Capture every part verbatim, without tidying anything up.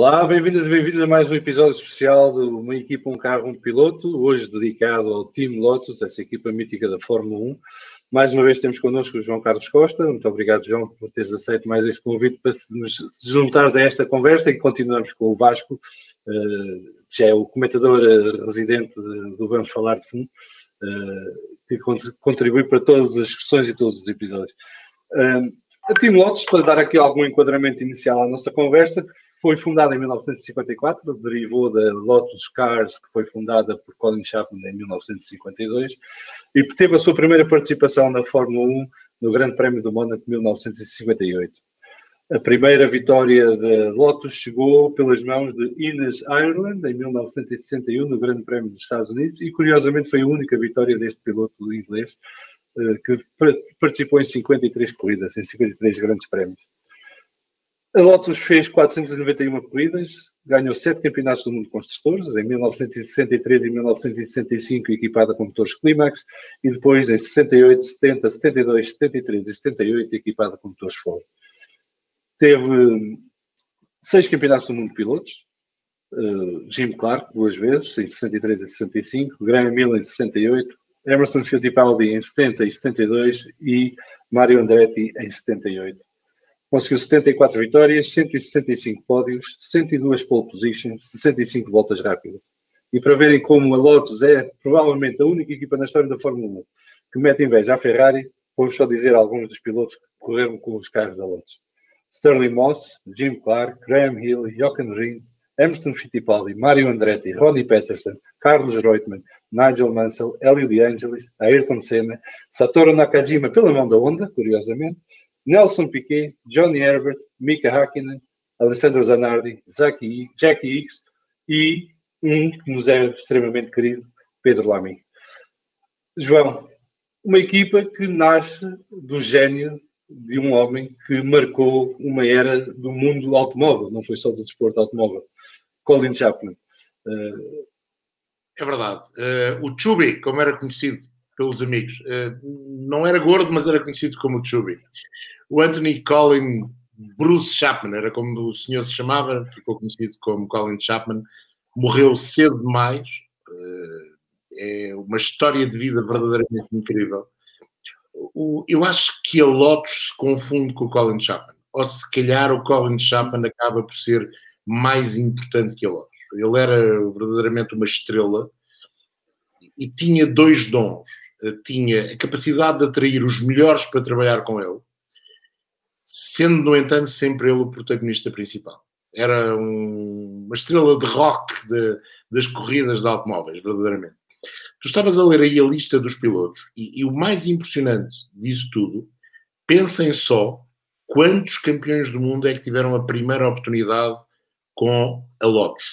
Olá, bem-vindos e bem-vindos a mais um episódio especial de Uma Equipa, um Carro, um Piloto, hoje dedicado ao Team Lotus, essa equipa mítica da Fórmula um. Mais uma vez temos connosco o João Carlos Costa. Muito obrigado, João, por teres aceito mais este convite para se nos se juntares a esta conversa, e continuamos com o Vasco, que já é o comentador residente do Vamos Falar de Fundo, que contribui para todas as discussões e todos os episódios. A Team Lotus, para dar aqui algum enquadramento inicial à nossa conversa, foi fundada em mil novecentos e cinquenta e quatro, derivou da Lotus Cars, que foi fundada por Colin Chapman em mil novecentos e cinquenta e dois, e teve a sua primeira participação na Fórmula um no Grande Prémio do Mónaco de mil novecentos e cinquenta e oito. A primeira vitória da Lotus chegou pelas mãos de Ines Ireland em mil novecentos e sessenta e um no Grande Prémio dos Estados Unidos, e curiosamente foi a única vitória deste piloto inglês, que participou em cinquenta e três corridas, em cinquenta e três grandes prémios. A Lotus fez quatrocentas e noventa e uma corridas, ganhou sete campeonatos do mundo de construtores, em mil novecentos e sessenta e três e mil novecentos e sessenta e cinco equipada com motores Climax, e depois em sessenta e oito, setenta, setenta e dois, setenta e três e setenta e oito equipada com motores Ford. Teve seis campeonatos do mundo de pilotos, uh, Jim Clark duas vezes, em sessenta e três e sessenta e cinco, Graham Hill em sessenta e oito, Emerson Fittipaldi em setenta e setenta e dois e Mario Andretti em setenta e oito. Conseguiu setenta e quatro vitórias, cento e sessenta e cinco pódios, cento e duas pole positions, sessenta e cinco voltas rápidas. E para verem como a Lotus é provavelmente a única equipa na história da Fórmula um que mete inveja à Ferrari, vou só dizer alguns dos pilotos que correram com os carros da Lotus: Sterling Moss, Jim Clark, Graham Hill, Jochen Rindt, Emerson Fittipaldi, Mario Andretti, Ronnie Peterson, Carlos Reutemann, Nigel Mansell, Elio De Angelis, Ayrton Senna, Satoru Nakajima pela mão da Honda, curiosamente, Nelson Piquet, Johnny Herbert, Mika Hakkinen, Alessandro Zanardi, Jackie Ickx e um que nos é extremamente querido, Pedro Lamy. João, uma equipa que nasce do gênio de um homem que marcou uma era do mundo automóvel, não foi só do desporto automóvel, Colin Chapman. Uh... É verdade. Uh, o Chubby, como era conhecido pelos amigos, uh, não era gordo, mas era conhecido como o Chubby. O Anthony Colin Bruce Chapman, era como o senhor se chamava, ficou conhecido como Colin Chapman, morreu cedo demais. Uh, é uma história de vida verdadeiramente incrível. O, eu acho que a Lotus se confunde com o Colin Chapman, ou se calhar o Colin Chapman acaba por ser mais importante que a Lotus. Ele era verdadeiramente uma estrela e tinha dois dons. Tinha a capacidade de atrair os melhores para trabalhar com ele, sendo, no entanto, sempre ele o protagonista principal. Era um, uma estrela de rock de, das corridas de automóveis, verdadeiramente. Tu estavas a ler aí a lista dos pilotos e, e o mais impressionante disso tudo, pensem só quantos campeões do mundo é que tiveram a primeira oportunidade com a Lotus.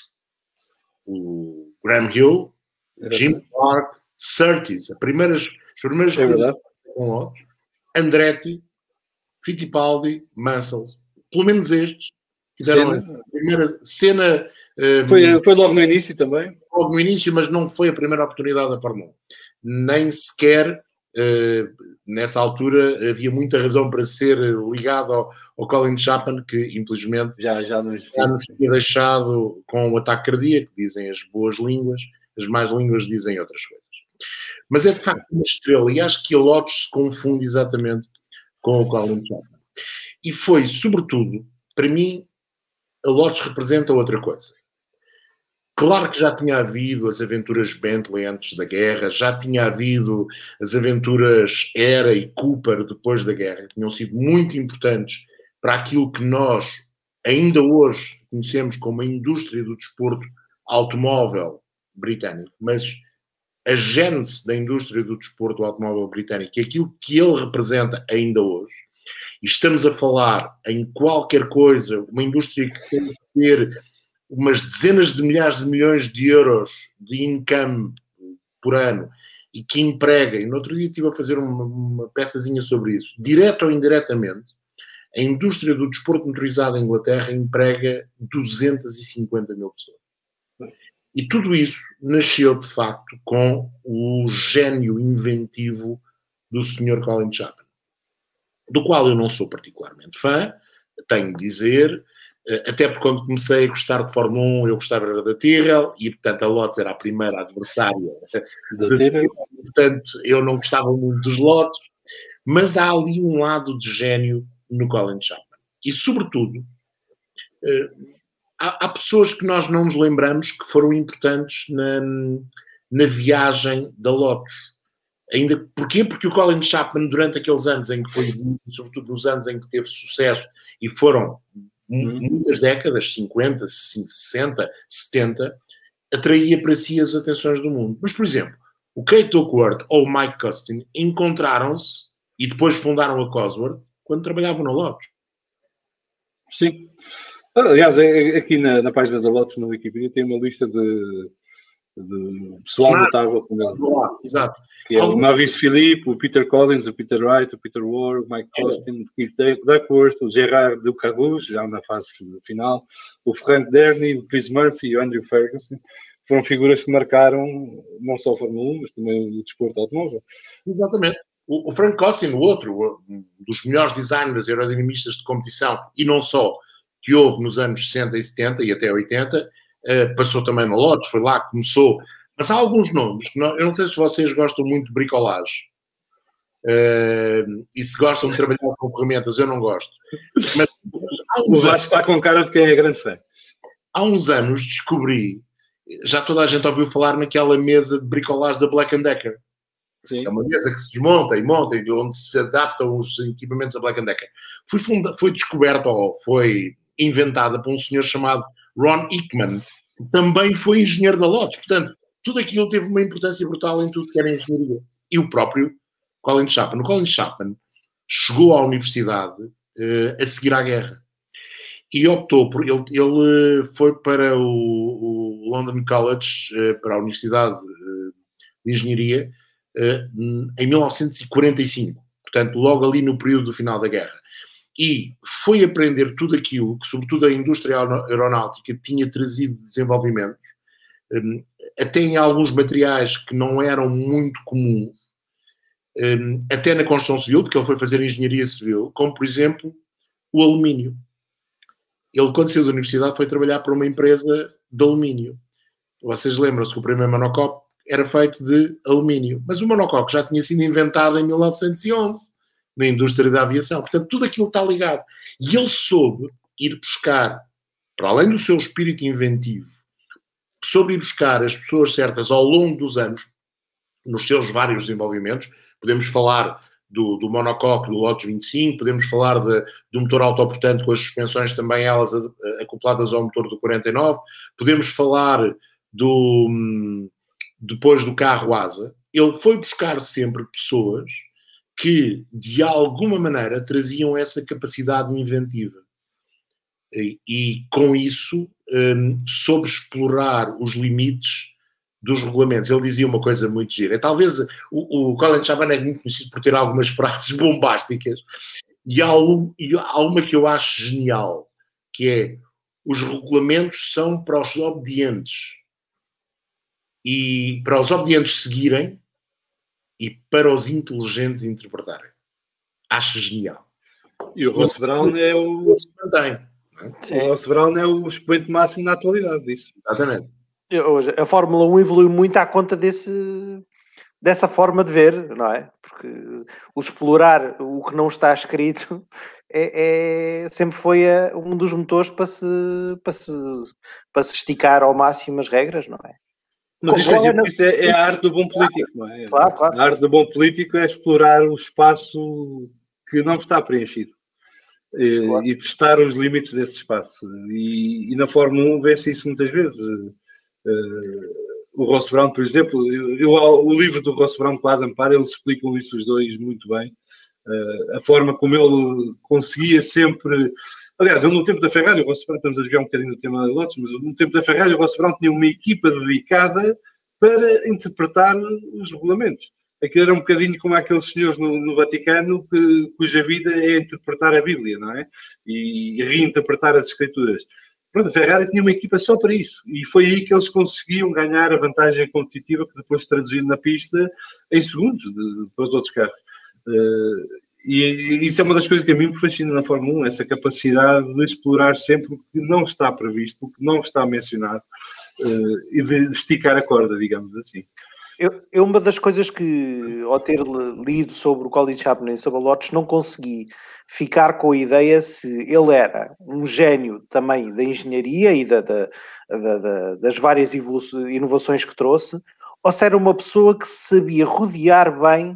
O Graham Hill, Jim Clark, Surtees, as primeiras, as primeiras é verdade. Com Lotus, Andretti, Fittipaldi, Mansell, pelo menos estes tiveram Senna. a primeira cena. Um, foi, foi logo no início também. Logo no início, mas não foi a primeira oportunidade da Fórmula um. Nem sequer, uh, nessa altura, havia muita razão para ser ligado ao, ao Colin Chapman, que infelizmente já, já, não já nos tinha deixado com o ataque cardíaco, dizem as boas línguas, as más línguas dizem outras coisas. Mas é de facto uma estrela, e acho que a Lotus se confunde exatamente com o Colin Chapman. E foi, sobretudo, para mim, a Lotus representa outra coisa. Claro que já tinha havido as aventuras Bentley antes da guerra, já tinha havido as aventuras Era e Cooper depois da guerra, que tinham sido muito importantes para aquilo que nós ainda hoje conhecemos como a indústria do desporto automóvel britânico, mas a gênese da indústria do desporto automóvel britânico e aquilo que ele representa ainda hoje. E estamos a falar em qualquer coisa, uma indústria que tem que ter umas dezenas de milhares de milhões de euros de income por ano e que emprega, e no outro dia estive a fazer uma, uma peçazinha sobre isso, direto ou indiretamente, a indústria do desporto motorizado em Inglaterra emprega duzentas e cinquenta mil pessoas. E tudo isso nasceu, de facto, com o gênio inventivo do senhor Colin Chapman, do qual eu não sou particularmente fã, tenho de dizer, Até porque quando comecei a gostar de Fórmula um, eu gostava da Tyrrell, e portanto a Lotus era a primeira adversária da Tyrrell, portanto eu não gostava muito dos Lotus, mas há ali um lado de gênio no Colin Chapman. E sobretudo, há, há pessoas que nós não nos lembramos que foram importantes na, na viagem da Lotus. Ainda, porquê? Porque o Colin Chapman, durante aqueles anos em que foi, sobretudo nos anos em que teve sucesso, e foram muitas décadas, cinquenta, sessenta, setenta, atraía para si as atenções do mundo. Mas, por exemplo, o Kate Oakworth ou o Mike Costin encontraram-se e depois fundaram a Cosworth quando trabalhavam na Lotus. Sim. Aliás, aqui na, na página da Lotus, na Wikipedia, tem uma lista de, de pessoal notável. Exato. Que é o Maurice Philippe, o Peter Collins, o Peter Wright, o Peter Ward, o Mike Costin, o Keith Duckworth, o Gerard Ducarrouge, já na fase final, o Frank Derny, o Chris Murphy e o Andrew Ferguson. Foram figuras que marcaram não só a Fórmula um, mas também o desporto automóvel. Exatamente. O, o Frank Costin, o outro, um dos melhores designers aerodinamistas de competição, e não só, que houve nos anos sessenta e setenta e até oitenta, uh, passou também na Lotus, foi lá que começou. Mas há alguns nomes, que não, eu não sei se vocês gostam muito de bricolagem, uh, e se gostam de trabalhar com ferramentas, eu não gosto. Mas há uns o Vasco está com cara de quem é grande fã. Há uns anos descobri, já toda a gente ouviu falar naquela mesa de bricolagem da Black and Decker. Sim. É uma mesa que se desmonta e monta, e onde se adaptam os equipamentos da Black and Decker. Foi, funda, foi descoberta ou foi inventada por um senhor chamado Ron Hickman, que também foi engenheiro da Lotus. Portanto, tudo aquilo teve uma importância brutal em tudo que era engenharia. E o próprio Colin Chapman. O Colin Chapman chegou à universidade uh, a seguir à guerra. E optou por... Ele, ele foi para o, o London College, uh, para a Universidade uh, de Engenharia, uh, em mil novecentos e quarenta e cinco. Portanto, logo ali no período do final da guerra. E foi aprender tudo aquilo que, sobretudo, a indústria aeronáutica tinha trazido de desenvolvimentos, um, até em alguns materiais que não eram muito comuns, um, até na construção civil, porque ele foi fazer engenharia civil, como, por exemplo, o alumínio. Ele, quando saiu da universidade, foi trabalhar para uma empresa de alumínio. Vocês lembram-se que o primeiro monocoque era feito de alumínio, mas o monocoque já tinha sido inventado em mil novecentos e onze, na indústria da aviação. Portanto, tudo aquilo está ligado. E ele soube ir buscar, para além do seu espírito inventivo, soube ir buscar as pessoas certas ao longo dos anos, nos seus vários desenvolvimentos. Podemos falar do, do monocoque, do Lotus vinte e cinco, podemos falar de, do motor autoportante com as suspensões também elas acopladas ao motor do quarenta e nove, podemos falar do, depois do carro asa. Ele foi buscar sempre pessoas que, de alguma maneira, traziam essa capacidade inventiva. E, e com isso, um, soube explorar os limites dos regulamentos. Ele dizia uma coisa muito gira. Talvez o, o Colin Chapman é muito conhecido por ter algumas frases bombásticas, e há, um, e há uma que eu acho genial, que é: os regulamentos são para os obedientes, e para os obedientes seguirem e para os inteligentes interpretarem. Acho genial. E o Ross Brown é o... Sim. O Ross Brown é o expoente máximo na atualidade disso. Exatamente. Hoje, a Fórmula um evoluiu muito à conta desse, dessa forma de ver, não é? Porque o explorar o que não está escrito é, é, sempre foi a, um dos motores para se, para, se, para se esticar ao máximo as regras, não é? Mas isso, é, isso é, é a arte do bom político, não é? Claro, claro. A arte do bom político é explorar o espaço que não está preenchido. E, claro. E testar os limites desse espaço. E, e na Fórmula um vê-se isso muitas vezes. Uh, o Ross Brown, por exemplo, eu, eu, o livro do Ross Brown com a Adam Parr, eles explicam isso os dois muito bem. Uh, a forma como ele conseguia sempre... Aliás, eu no tempo da Ferrari, o Ross Brown, estamos a jogar um bocadinho no tema da Lotus, mas no tempo da Ferrari, o Ross Brown tinha uma equipa dedicada para interpretar os regulamentos. Aquilo era um bocadinho como aqueles senhores no, no Vaticano que, cuja vida é interpretar a Bíblia, não é? E, e reinterpretar as Escrituras. Pronto, a Ferrari tinha uma equipa só para isso. E foi aí que eles conseguiam ganhar a vantagem competitiva que depois se traduziu na pista em segundos de, de, para os outros carros. Uh, E isso é uma das coisas que a mim me fascina na Fórmula um, essa capacidade de explorar sempre o que não está previsto, o que não está mencionado, uh, e de esticar a corda, digamos assim. Eu, eu, uma das coisas que, ao ter lido sobre o Colin Chapman e sobre a Lotus, não consegui ficar com a ideia se ele era um gênio também da engenharia e da, da, da, da, das várias inovações que trouxe, ou se era uma pessoa que se sabia rodear bem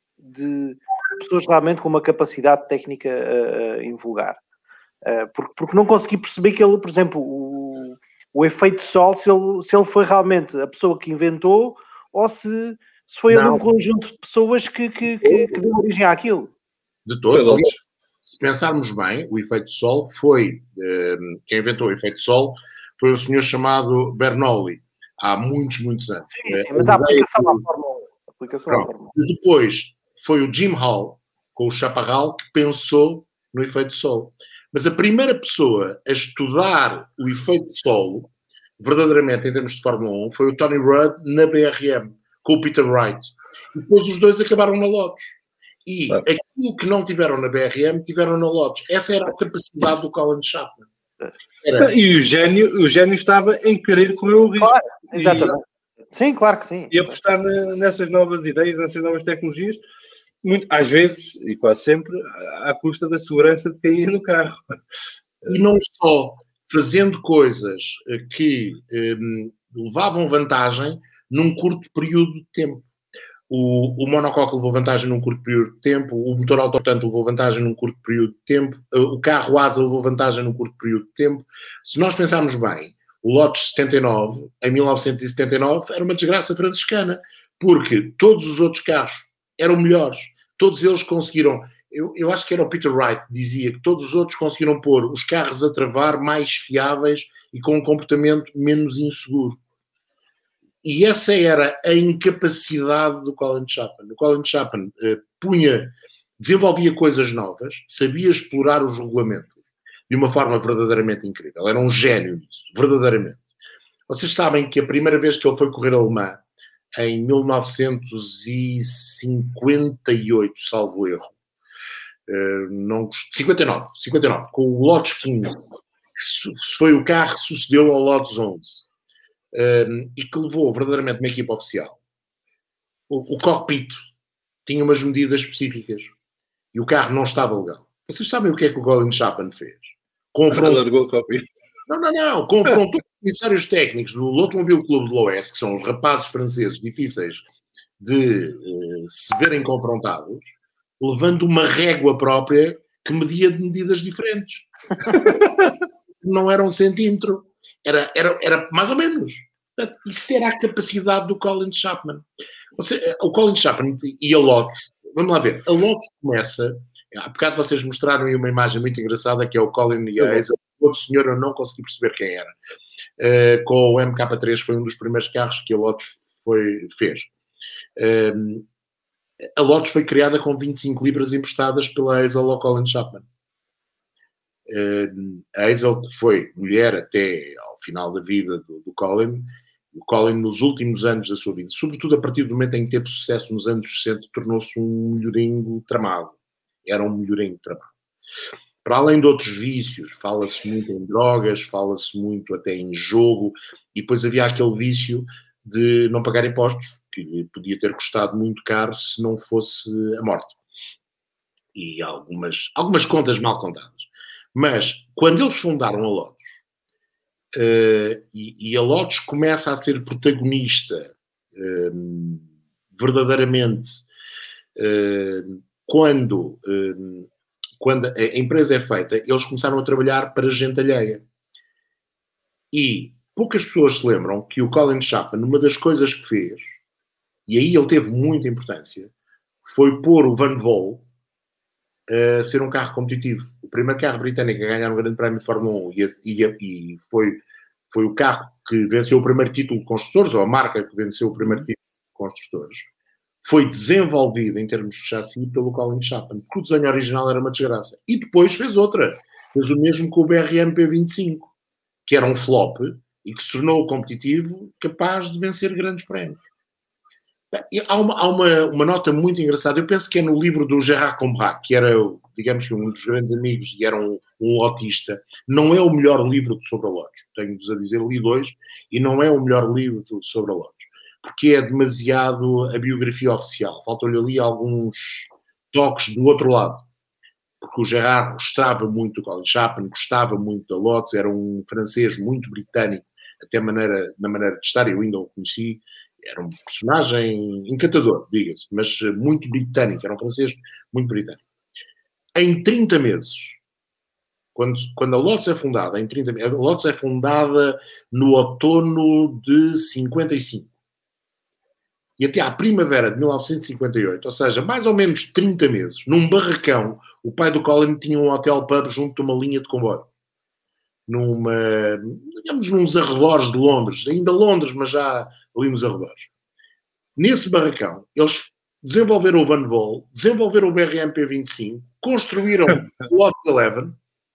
de pessoas realmente com uma capacidade técnica uh, invulgar. Uh, porque, porque não consegui perceber que ele, por exemplo, o, o efeito sol, se ele, se ele foi realmente a pessoa que inventou, ou se, se foi ali um conjunto de pessoas que, que, que, que deu origem àquilo. De todo. Aliás, se pensarmos bem, o efeito sol foi, uh, quem inventou o efeito sol foi um senhor chamado Bernoulli, há muitos, muitos anos. Sim, sim, mas a aplicação à Fórmula um. Aplicação à Fórmula um. Depois foi o Jim Hall, com o Chaparral, que pensou no efeito sol. Mas a primeira pessoa a estudar o efeito sol, verdadeiramente em termos de Fórmula um, foi o Tony Rudd na B R M, com o Peter Wright. E depois os dois acabaram na Lotus. E ah. aquilo que não tiveram na B R M, tiveram na Lotus. Essa era a capacidade do Colin Chapman. Era. E o gênio, o gênio estava em querer correr o risco. Claro, exatamente. E, sim, claro que sim. E apostar na, nessas novas ideias, nessas novas tecnologias, muito, às vezes, e quase sempre, à custa da segurança de quem ia no carro. E não só fazendo coisas que um, levavam vantagem num curto período de tempo. O, o monocoque levou vantagem num curto período de tempo, o motor autotanto levou vantagem num curto período de tempo, o carro asa levou vantagem num curto período de tempo. Se nós pensarmos bem, o Lotus setenta e nove, em mil novecentos e setenta e nove, era uma desgraça franciscana, porque todos os outros carros eram melhores. Todos eles conseguiram, eu, eu acho que era o Peter Wright que dizia que todos os outros conseguiram pôr os carros a travar mais fiáveis e com um comportamento menos inseguro. E essa era a incapacidade do Colin Chapman. O Colin Chapman uh, punha, desenvolvia coisas novas, sabia explorar os regulamentos de uma forma verdadeiramente incrível. Era um gênio nisso, verdadeiramente. Vocês sabem que a primeira vez que ele foi correr alemã, em mil novecentos e cinquenta e oito, salvo erro, uh, não, cinquenta e nove, cinquenta e nove, com o Lotus quinze, que foi o carro que sucedeu ao Lotus onze, um, e que levou verdadeiramente uma equipa oficial. O, o cockpit tinha umas medidas específicas e o carro não estava legal. Vocês sabem o que é que o Colin Chapman fez? Confrontou o cockpit. Não, não, não. Confrontou os comissários técnicos do Automobile Clube de Loès, que são os rapazes franceses difíceis de uh, se verem confrontados, levando uma régua própria que media de medidas diferentes. Não era um centímetro. Era, era, era mais ou menos. Portanto, isso era a capacidade do Colin Chapman. Você, o Colin Chapman e a Lotus, vamos lá ver, a Lotus começa, há bocado vocês mostraram aí uma imagem muito engraçada que é o Colin e a Hazel. O outro senhor eu não consegui perceber quem era. Uh, com o M K três foi um dos primeiros carros que a Lotus foi, fez. Uh, a Lotus foi criada com vinte e cinco libras emprestadas pela Hazel ao Colin Chapman. Uh, a Hazel, que foi mulher até ao final da vida do, do Colin, o Colin nos últimos anos da sua vida, sobretudo a partir do momento em que teve sucesso nos anos sessenta, tornou-se um melhorinho tramado. Era um melhorinho tramado. Para além de outros vícios, fala-se muito em drogas, fala-se muito até em jogo, e depois havia aquele vício de não pagar impostos, que lhe podia ter custado muito caro se não fosse a morte. E algumas, algumas contas mal contadas. Mas, quando eles fundaram a Lotus, uh, e, e a Lotus começa a ser protagonista uh, verdadeiramente uh, quando... Uh, Quando a empresa é feita, eles começaram a trabalhar para gente alheia. E poucas pessoas se lembram que o Colin Chapman, uma das coisas que fez, e aí ele teve muita importância, foi pôr o Van Vol a ser um carro competitivo. O primeiro carro britânico a ganhar um grande prémio de Fórmula um e, e, e foi, foi o carro que venceu o primeiro título de construtores, ou a marca que venceu o primeiro título de construtores, foi desenvolvido em termos de chassi pelo Colin Chapman, porque o desenho original era uma desgraça. E depois fez outra. Fez o mesmo com o B R M P vinte e cinco, que era um flop e que se tornou competitivo, capaz de vencer grandes prémios. E há uma, há uma, uma nota muito engraçada, eu penso que é no livro do Gerard Combrac, que era, digamos que um dos grandes amigos e era um, um lotista. Não é o melhor livro sobre a lotes, tenho-vos a dizer, li dois, e não é o melhor livro sobre a lotes, porque é demasiado a biografia oficial, faltam-lhe ali alguns toques do outro lado, porque o Gerard gostava muito do Colin Chapman, gostava muito da Lotus, era um francês muito britânico, até maneira, na maneira de estar, eu ainda o conheci. Era um personagem encantador, diga-se, mas muito britânico. Era um francês muito britânico. Em trinta meses, quando, quando a Lotus é fundada, em trinta meses, a Lotus é fundada no outono de cinquenta e cinco. E até à primavera de mil novecentos e cinquenta e oito, ou seja, mais ou menos trinta meses, num barracão, o pai do Colin tinha um hotel pub junto de uma linha de comboio. Numa, digamos, nos arredores de Londres. Ainda Londres, mas já ali nos arredores. Nesse barracão, eles desenvolveram o Van Vol, desenvolveram o B R M P vinte e cinco, construíram o Lotus onze,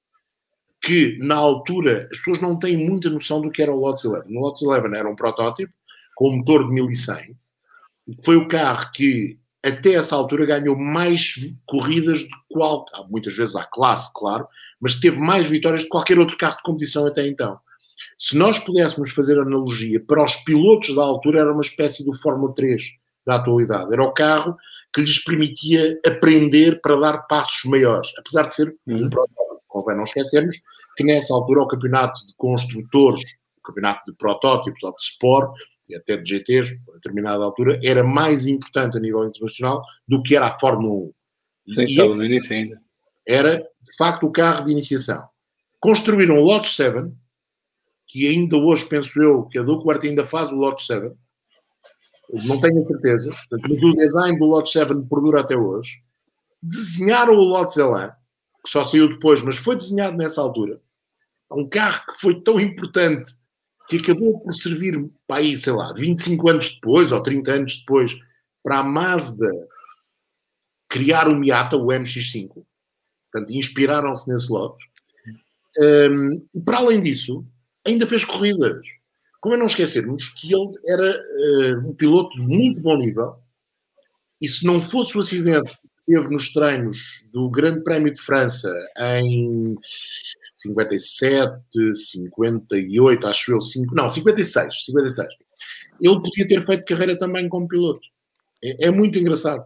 que na altura as pessoas não têm muita noção do que era o Lotus onze. O Lotus onze era um protótipo com um motor de mil e cem, foi o carro que até essa altura ganhou mais corridas de qual, muitas vezes à classe, claro, mas teve mais vitórias de qualquer outro carro de competição até então. Se nós pudéssemos fazer analogia, para os pilotos da altura era uma espécie do Fórmula três da atualidade. Era o carro que lhes permitia aprender para dar passos maiores, apesar de ser uhum. um protótipo. Convém não esquecermos que nessa altura o campeonato de construtores, o campeonato de protótipos ou de Sport, e até de G Ts, a determinada altura, era mais importante a nível internacional do que era a Fórmula um. Sim, e estava no início ainda. Era, de facto, o carro de iniciação. Construíram o Lotus sete, que ainda hoje, penso eu, que a Ducati ainda faz o Lotus sete. Não tenho a certeza, mas o design do Lotus sete perdura até hoje. Desenharam o Lotus Elan, que só saiu depois, mas foi desenhado nessa altura. Um carro que foi tão importante que acabou por servir para aí, sei lá, vinte e cinco anos depois, ou trinta anos depois, para a Mazda criar o Miata, o M X cinco. Portanto, inspiraram-se nesse Lotus. Um, e para além disso, ainda fez corridas. Como é não esquecermos que ele era uh, um piloto de muito bom nível, e se não fosse o acidente que teve nos treinos do Grande Prémio de França em cinquenta e sete, cinquenta e oito, acho eu, cinco, não, cinquenta e seis, cinquenta e seis, ele podia ter feito carreira também como piloto. É, é muito engraçado.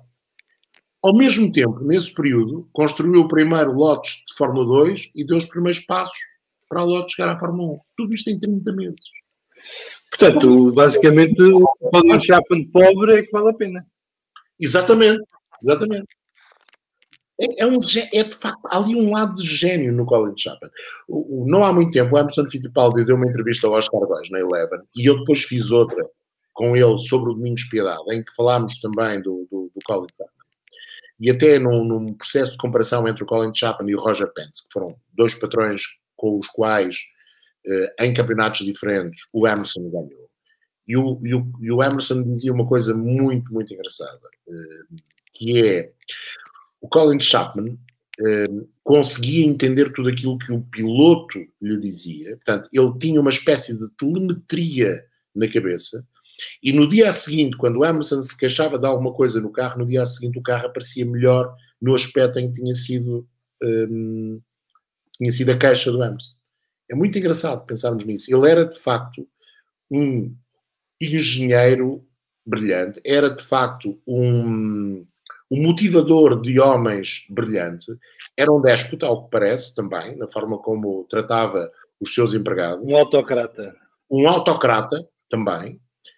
Ao mesmo tempo, nesse período, construiu o primeiro Lotus de Fórmula dois e deu os primeiros passos para a Lotus chegar à Fórmula um. Tudo isto em trinta meses. Portanto, basicamente, o Colin Chapman pobre é que vale a pena. Exatamente, exatamente. É, é, um, é de facto, há ali um lado de gênio no Colin Chapman. O, o, não há muito tempo, o Emerson Fittipaldi deu uma entrevista ao Oscar dois na Eleven e eu depois fiz outra com ele sobre o Domingos Piedade, em que falámos também do, do, do Colin Chapman. E até num, num processo de comparação entre o Colin Chapman e o Roger Penske, que foram dois patrões com os quais, eh, em campeonatos diferentes, o Emerson ganhou. E o, e, o, e o Emerson dizia uma coisa muito, muito engraçada, eh, que é, o Colin Chapman eh, conseguia entender tudo aquilo que o piloto lhe dizia. Portanto, ele tinha uma espécie de telemetria na cabeça. E no dia seguinte, quando o Emerson se queixava de alguma coisa no carro, no dia seguinte o carro aparecia melhor no aspecto em que tinha sido, um, tinha sido a queixa do Emerson. É muito engraçado pensarmos nisso. Ele era, de facto, um engenheiro brilhante, era, de facto, um, um motivador de homens brilhante, era um déspota, ao que parece, também, na forma como tratava os seus empregados. Um autocrata. Um autocrata, também.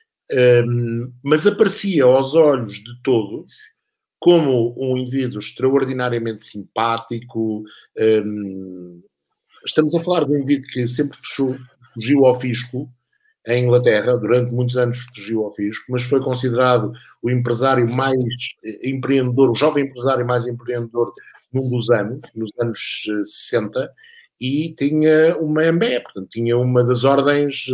Um, mas aparecia aos olhos de todos como um indivíduo extraordinariamente simpático. Um, estamos a falar de um indivíduo que sempre fugiu, fugiu ao fisco em Inglaterra, durante muitos anos fugiu ao fisco, mas foi considerado o empresário mais empreendedor, o jovem empresário mais empreendedor num dos anos, nos anos sessenta, e tinha uma M B E, portanto tinha uma das ordens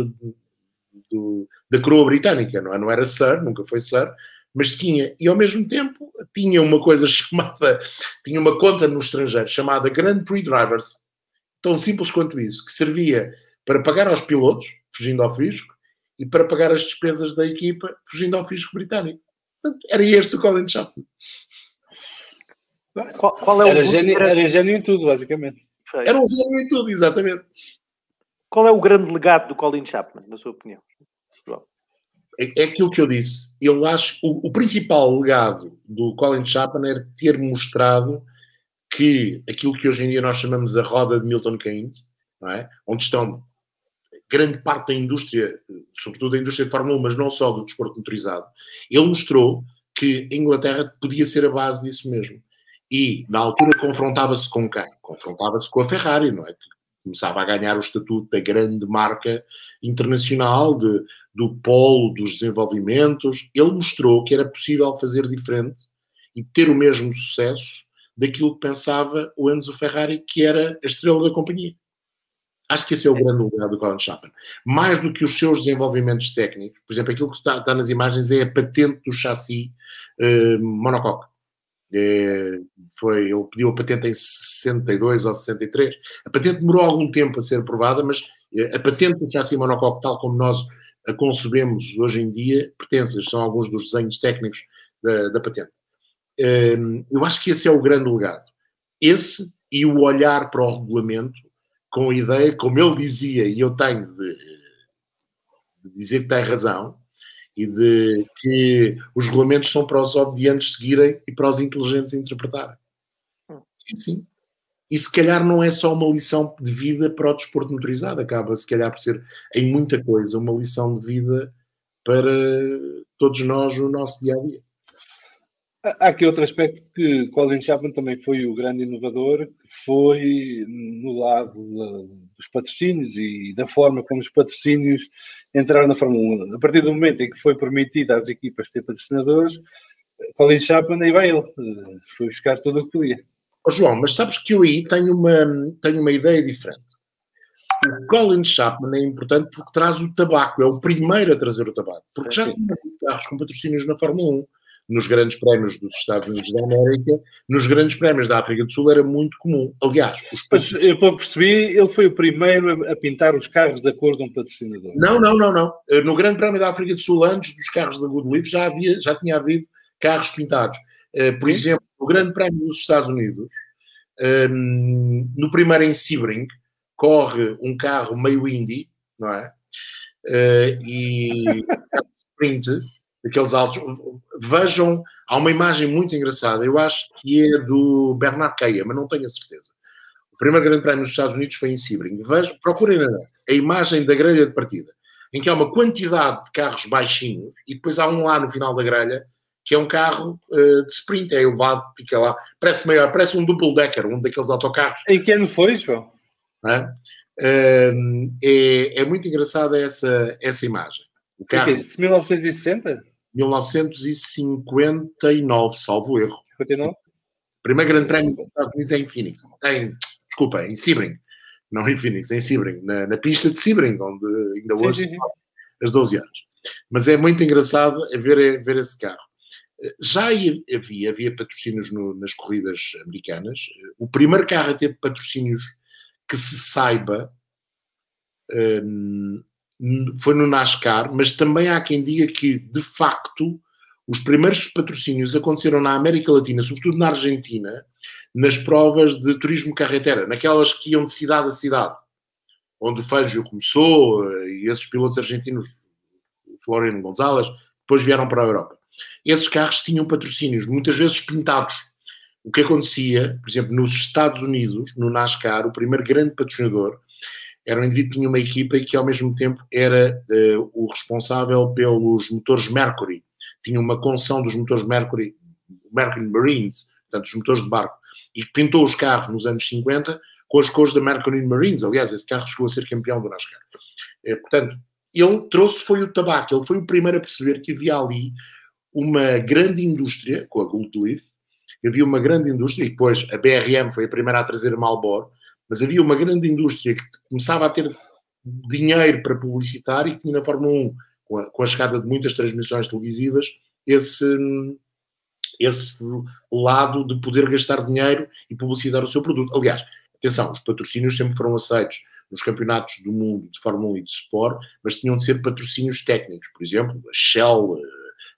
do, da coroa britânica, não é? Não era Sir, nunca foi Sir, mas tinha, e ao mesmo tempo tinha uma coisa chamada, tinha uma conta no estrangeiro chamada Grand Prix Drivers, tão simples quanto isso, que servia para pagar aos pilotos, fugindo ao fisco, e para pagar as despesas da equipa, fugindo ao fisco britânico. Portanto, era este o Colin Chapman. Qual, qual é era, o gênio, era gênio em tudo, basicamente. Era um gênio em tudo, exatamente. Qual é o grande legado do Colin Chapman, na sua opinião? É, é aquilo que eu disse. Eu acho o, o principal legado do Colin Chapman era ter mostrado que aquilo que hoje em dia nós chamamos a roda de Milton Keynes, não é? Onde estão grande parte da indústria, sobretudo da indústria de Fórmula um, mas não só do desporto motorizado, ele mostrou que a Inglaterra podia ser a base disso mesmo. E, na altura, confrontava-se com quem? Confrontava-se com a Ferrari, não é? Que começava a ganhar o estatuto da grande marca internacional, de, do polo dos desenvolvimentos. Ele mostrou que era possível fazer diferente e ter o mesmo sucesso daquilo que pensava o Enzo Ferrari, que era a estrela da companhia. Acho que esse é o grande lugar do Colin Chapman. Mais do que os seus desenvolvimentos técnicos, por exemplo, aquilo que está, está nas imagens é a patente do chassi eh, monocoque. É, foi, ele pediu a patente em sessenta e dois ou sessenta e três. A patente demorou algum tempo a ser aprovada, mas a patente do chassi monocoque, tal como nós a concebemos hoje em dia, pertence, são alguns dos desenhos técnicos da, da patente. É, eu acho que esse é o grande legado. Esse e o olhar para o regulamento com a ideia, como ele dizia, e eu tenho de, de dizer que tem razão, e de que os regulamentos são para os obedientes seguirem e para os inteligentes interpretarem. E sim. E se calhar não é só uma lição de vida para o desporto motorizado, acaba se calhar por ser, em muita coisa, uma lição de vida para todos nós no nosso dia-a-dia. Há aqui outro aspecto que Colin Chapman também foi o grande inovador, que foi no lado dos patrocínios e da forma como os patrocínios entraram na Fórmula um. A partir do momento em que foi permitido às equipas ter patrocinadores, Colin Chapman, aí vai ele, foi buscar tudo o que podia. Oh, João, mas sabes que eu aí tenho uma, tenho uma ideia diferente. O Colin Chapman é importante porque traz o tabaco, é o primeiro a trazer o tabaco, porque já tinha carros com patrocínios na Fórmula um. Nos grandes prémios dos Estados Unidos da América, nos grandes prémios da África do Sul era muito comum. Aliás, os patrocin... Mas, eu pelo que percebi, ele foi o primeiro a pintar os carros de acordo com um patrocinador. Não, não, não, não. No Grande Prémio da África do Sul, antes dos carros da Goodleaf, já, havia, já tinha havido carros pintados. Por Sim. exemplo, no Grande Prémio dos Estados Unidos, no primeiro em Sebring, corre um carro meio indie, não é? E sprint, aqueles altos. Vejam, há uma imagem muito engraçada, eu acho que é do Bernard Caia, mas não tenho a certeza. O primeiro Grande Prémio dos Estados Unidos foi em Sebring. Vejam, procurem a imagem da grelha de partida, em que há uma quantidade de carros baixinhos e depois há um lá no final da grelha que é um carro uh, de sprint, é elevado, fica lá, parece maior, parece um double decker, um daqueles autocarros. Em que ano foi, João? É? Uh, é, é muito engraçada essa, essa imagem. O carro, é que é mil novecentos e sessenta? mil novecentos e cinquenta e nove, salvo erro. cinquenta e nove? O primeiro Grande Prémio dos Estados Unidos é em Phoenix. Em, desculpa, em Sebring. Não em Phoenix, em Sebring. Na, na pista de Sebring, onde ainda sim, hoje sim, sim. às doze horas. Mas é muito engraçado ver, ver esse carro. Já havia, havia patrocínios no, nas corridas americanas. O primeiro carro a ter patrocínios que se saiba um, foi no NASCAR, mas também há quem diga que, de facto, os primeiros patrocínios aconteceram na América Latina, sobretudo na Argentina, nas provas de turismo carretera, naquelas que iam de cidade a cidade, onde o Fangio começou, e esses pilotos argentinos, o Floriano González, depois vieram para a Europa. Esses carros tinham patrocínios, muitas vezes pintados. O que acontecia, por exemplo, nos Estados Unidos, no NASCAR, o primeiro grande patrocinador era um indivíduo que tinha uma equipa e que, ao mesmo tempo, era uh, o responsável pelos motores Mercury. Tinha uma concessão dos motores Mercury, Mercury Marines, portanto, os motores de barco, e pintou os carros nos anos cinquenta com as cores da Mercury Marines. Aliás, esse carro chegou a ser campeão do NASCAR. É, portanto, ele trouxe foi o tabaco. Ele foi o primeiro a perceber que havia ali uma grande indústria, com a Goodleaf, havia uma grande indústria, e depois a B R M foi a primeira a trazer a Marlboro, mas havia uma grande indústria que começava a ter dinheiro para publicitar e que tinha na Fórmula um, com a, com a chegada de muitas transmissões televisivas, esse, esse lado de poder gastar dinheiro e publicitar o seu produto. Aliás, atenção, os patrocínios sempre foram aceitos nos campeonatos do mundo de Fórmula um e de Sport, mas tinham de ser patrocínios técnicos. Por exemplo, a Shell,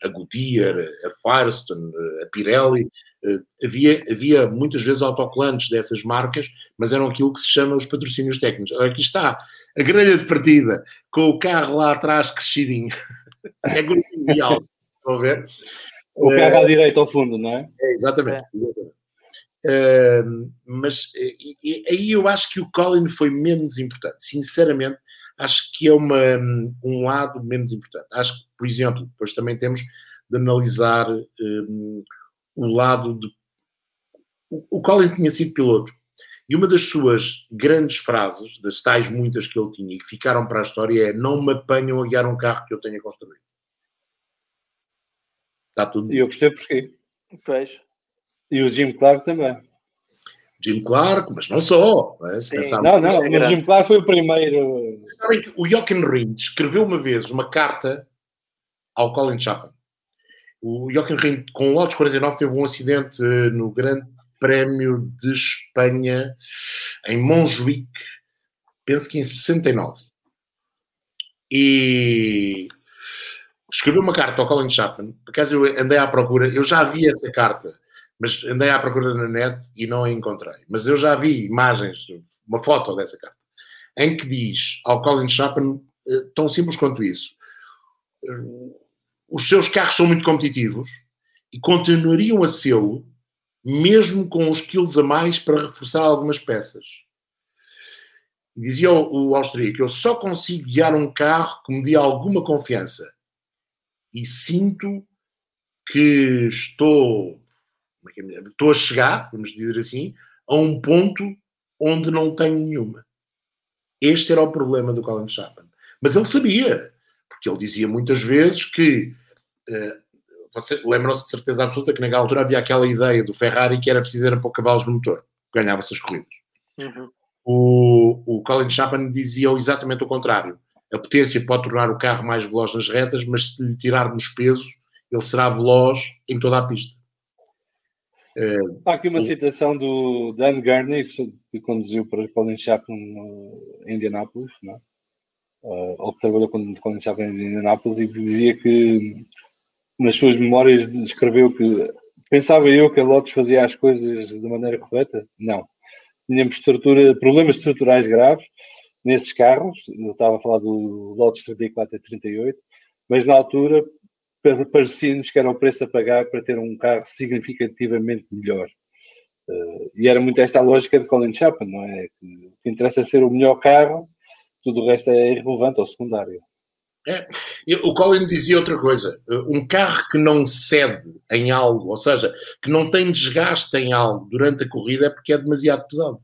a Goodyear, a Firestone, a Pirelli, havia, havia muitas vezes autocolantes dessas marcas, mas eram aquilo que se chama os patrocínios técnicos. Agora, aqui está a grelha de partida, com o carro lá atrás crescidinho. É gordinho e alto, estão a ver? O carro à direita ao fundo, não é? É, exatamente. É. Uh, mas e, e, aí eu acho que o Colin foi menos importante. Sinceramente, acho que é uma, um lado menos importante. Acho que, por exemplo, depois também temos de analisar um, o lado de... O, o Colin tinha sido piloto. E uma das suas grandes frases, das tais muitas que ele tinha e que ficaram para a história, é: não me apanham a guiar um carro que eu tenha construído. Está tudo. E eu percebo porquê. Pois. E o Jim Clark também. Jim Clark, mas não só. Não, é? Sim, não, não, mas o Jim Clark foi o primeiro. Sabem que o Jochen Rindt escreveu uma vez uma carta ao Colin Chapman. O Jochen Rindt, com o Lotus quarenta e nove, teve um acidente no Grande Prémio de Espanha, em Montjuic, penso que em sessenta e nove. E escreveu uma carta ao Colin Chapman. Por acaso eu andei à procura, eu já vi essa carta, mas andei à procura na net e não a encontrei. Mas eu já vi imagens, uma foto dessa carta, em que diz ao Colin Chapman, tão simples quanto isso: os seus carros são muito competitivos e continuariam a sê-lo mesmo com uns quilos a mais para reforçar algumas peças. Dizia o, o austríaco: eu só consigo guiar um carro que me dê alguma confiança e sinto que estou, estou a chegar, vamos dizer assim, a um ponto onde não tenho nenhuma. Este era o problema do Colin Chapman. Mas ele sabia, porque ele dizia muitas vezes que... Uh, você lembram-se de certeza absoluta que naquela altura havia aquela ideia do Ferrari que era preciso era pôr cavalos no motor. Ganhava-se as corridas. Uhum. O, o Colin Chapman dizia exatamente o contrário. A potência pode tornar o carro mais veloz nas retas, mas se lhe tirarmos peso, ele será veloz em toda a pista. Uh, Há aqui uma o... citação do Dan Gurney, que conduziu para o Colin Chapman em Indianápolis, não é? Uh, ou que trabalhou com o Colin Chapman em Indianápolis, e dizia que nas suas memórias escreveu que pensava eu que a Lotus fazia as coisas de maneira correta. Não. Tínhamos estrutura, problemas estruturais graves nesses carros. Eu estava a falar do Lotus trinta e quatro e trinta e oito, mas na altura parecia-nos que era o preço a pagar para ter um carro significativamente melhor. Uh, e era muito esta a lógica de Colin Chapman, não é? Que o que interessa é ser o melhor carro, tudo o resto é irrelevante ou secundário. É, o Colin dizia outra coisa: um carro que não cede em algo, ou seja, que não tem desgaste em algo durante a corrida, é porque é demasiado pesado.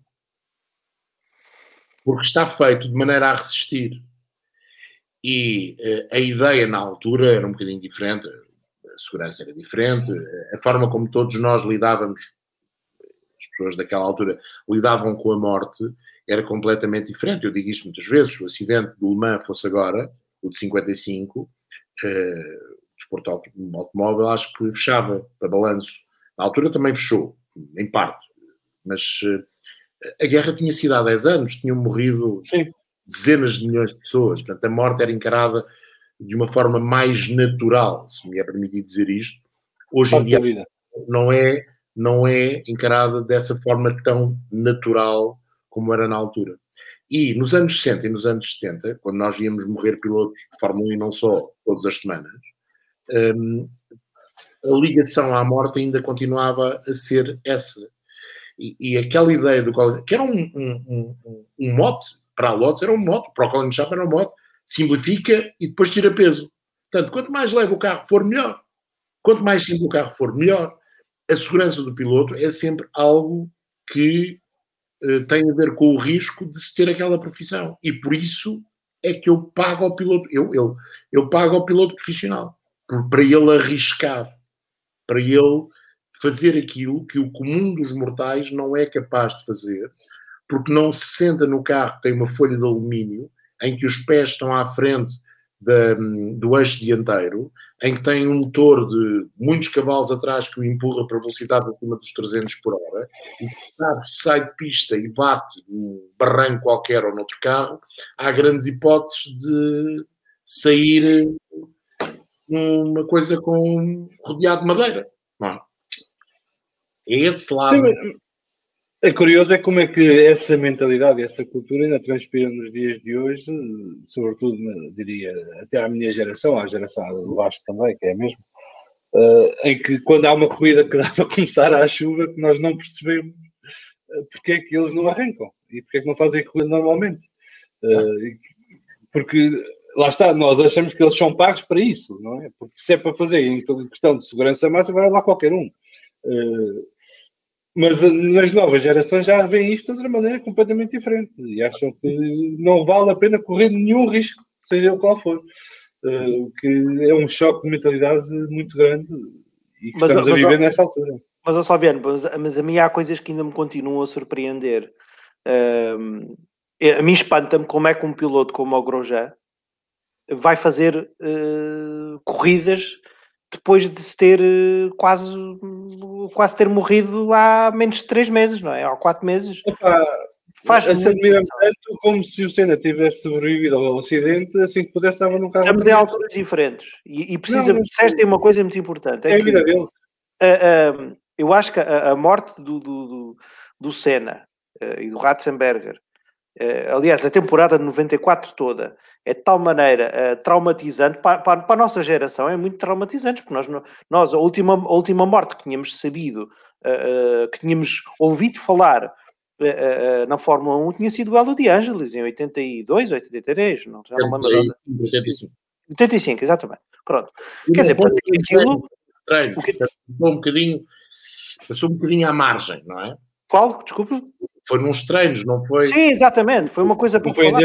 Porque está feito de maneira a resistir. E uh, a ideia na altura era um bocadinho diferente, a segurança era diferente, a forma como todos nós lidávamos, as pessoas daquela altura lidavam com a morte, era completamente diferente. Eu digo isto muitas vezes: se o acidente do Le Mans fosse agora, o de cinquenta e cinco, uh, o desporto automóvel, acho que fechava para balanço. Na altura também fechou, em parte, mas uh, a guerra tinha sido há dez anos, tinham morrido Sim. dezenas de milhões de pessoas, portanto a morte era encarada de uma forma mais natural, se me é permitido dizer isto. Hoje em dia não é, não é encarada dessa forma tão natural como era na altura. E nos anos sessenta e nos anos setenta, quando nós íamos morrer pilotos de Fórmula um e não só, todas as semanas, um, a ligação à morte ainda continuava a ser essa. E, e aquela ideia do Colin, que era um, um, um, um mote, para a Lotus era um mote, para o Colin Chapman era um mote, simplifica e depois tira peso. Portanto, quanto mais leve o carro for, melhor. Quanto mais simples o carro for, melhor. A segurança do piloto é sempre algo que tem a ver com o risco de se ter aquela profissão. E por isso é que eu pago ao piloto, eu, eu, eu pago ao piloto profissional, para ele arriscar, para ele fazer aquilo que o comum dos mortais não é capaz de fazer, porque não se senta no carro que tem uma folha de alumínio, em que os pés estão à frente da, do eixo dianteiro, em que tem um motor de muitos cavalos atrás que o empurra para velocidades acima dos trezentos por hora, e sabe, sai de pista e bate num barranco qualquer ou noutro carro, há grandes hipóteses de sair uma coisa com rodeado de madeira. Não é? É esse lado. Sim, é curioso é como é que essa mentalidade, essa cultura ainda transpira nos dias de hoje, sobretudo, diria, até à minha geração, à geração do Vasco também, que é mesmo, uh, em que quando há uma corrida que dá para começar à chuva, que nós não percebemos uh, porque é que eles não arrancam e porque é que não fazem a corrida normalmente. Uh, porque, lá está, nós achamos que eles são pagos para isso, não é? Porque se é para fazer em questão de segurança máxima, vai lá qualquer um. Uh, Mas nas novas gerações já veem isto de outra maneira completamente diferente e acham que não vale a pena correr nenhum risco, seja o qual for. O uh, que é um choque de mentalidade muito grande e que mas, estamos mas, a viver mas, nessa altura. Mas, ó Salviano, mas, mas a mim há coisas que ainda me continuam a surpreender. Uh, a mim espanta-me como é que um piloto como o Grosjean vai fazer uh, corridas depois de se ter quase, quase ter morrido há menos de três meses, não é? Há quatro meses. Opa, faz admira-me tanto como se o Senna tivesse sobrevivido ao acidente, assim que pudesse estava num carro. Estamos em alturas diferentes. E, e precisa, não, disseste uma coisa muito importante. É, é a vida dele. Uh, uh, eu acho que a, a morte do, do, do, do Senna uh, e do Ratzenberger, uh, aliás, a temporada de noventa e quatro toda, é de tal maneira uh, traumatizante para, para, para a nossa geração, é muito traumatizante, porque nós, nós a, última, a última morte que tínhamos sabido, uh, uh, que tínhamos ouvido falar uh, uh, na Fórmula um, tinha sido o Hélio de Ângeles, em oitenta e dois, oitenta e três, não, já não me lembro. oitenta e cinco. oitenta e cinco, exatamente. Pronto. E quer dizer, para aquilo... Treino, que... passou um bocadinho, passou um bocadinho à margem, não é? Qual? Desculpa? Foi nos treinos, não foi? Sim, exatamente, foi uma coisa para falar.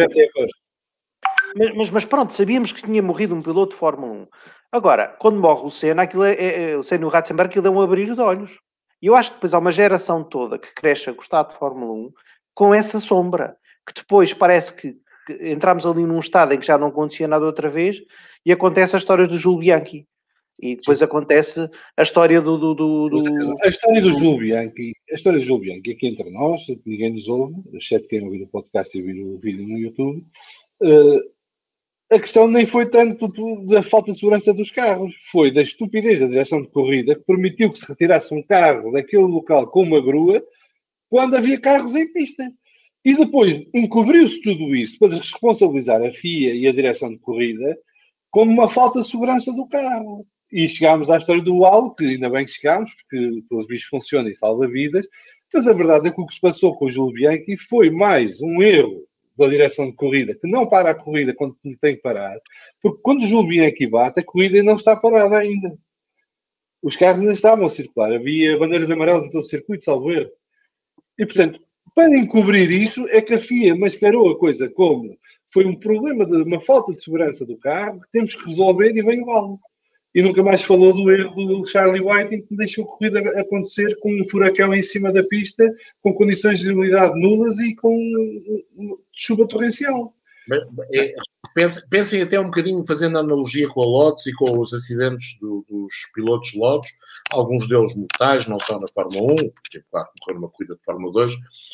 Mas, mas, mas pronto, sabíamos que tinha morrido um piloto de Fórmula um. Agora, quando morre o Senna, aquilo é, é, o Senna e o Ratzenberger, aquilo é um abrir de olhos. E eu acho que depois há uma geração toda que cresce a gostar de Fórmula um com essa sombra, que depois parece que, que entramos ali num estado em que já não acontecia nada outra vez e acontece a história do Jules Bianchi. E depois Sim. acontece a história do, do, do, do... A história do Jules Bianchi, a história do Jules Bianchi aqui entre nós, ninguém nos ouve, exceto quem ouvir o podcast e ouvir o vídeo no YouTube. Uh, a questão nem foi tanto da falta de segurança dos carros, foi da estupidez da direção de corrida que permitiu que se retirasse um carro daquele local com uma grua quando havia carros em pista. E depois encobriu-se tudo isso para responsabilizar a F I A e a direção de corrida como uma falta de segurança do carro. E chegámos à história do halo, que ainda bem que chegámos, porque pelos bichos funciona e salva vidas, mas a verdade é que o que se passou com o Jules Bianchi foi mais um erro da direção de corrida, que não para a corrida quando tem que parar, porque quando o Jules Bianchi bate, a corrida não está parada ainda. Os carros ainda estavam a circular, havia bandeiras amarelas em todo o circuito, salvo erro. E, portanto, para encobrir isso, é que a F I A mascarou a coisa como foi um problema de uma falta de segurança do carro que temos que resolver e veio o E nunca mais falou do erro do Charlie Whiting, que deixou a corrida acontecer com um furacão em cima da pista, com condições de visibilidade nulas e com chuva torrencial. Pensem, pensem até um bocadinho, fazendo analogia com a Lotus e com os acidentes do, dos pilotos Lotus, alguns deles mortais, não só na Fórmula um, que claro, correram uma corrida de Fórmula dois.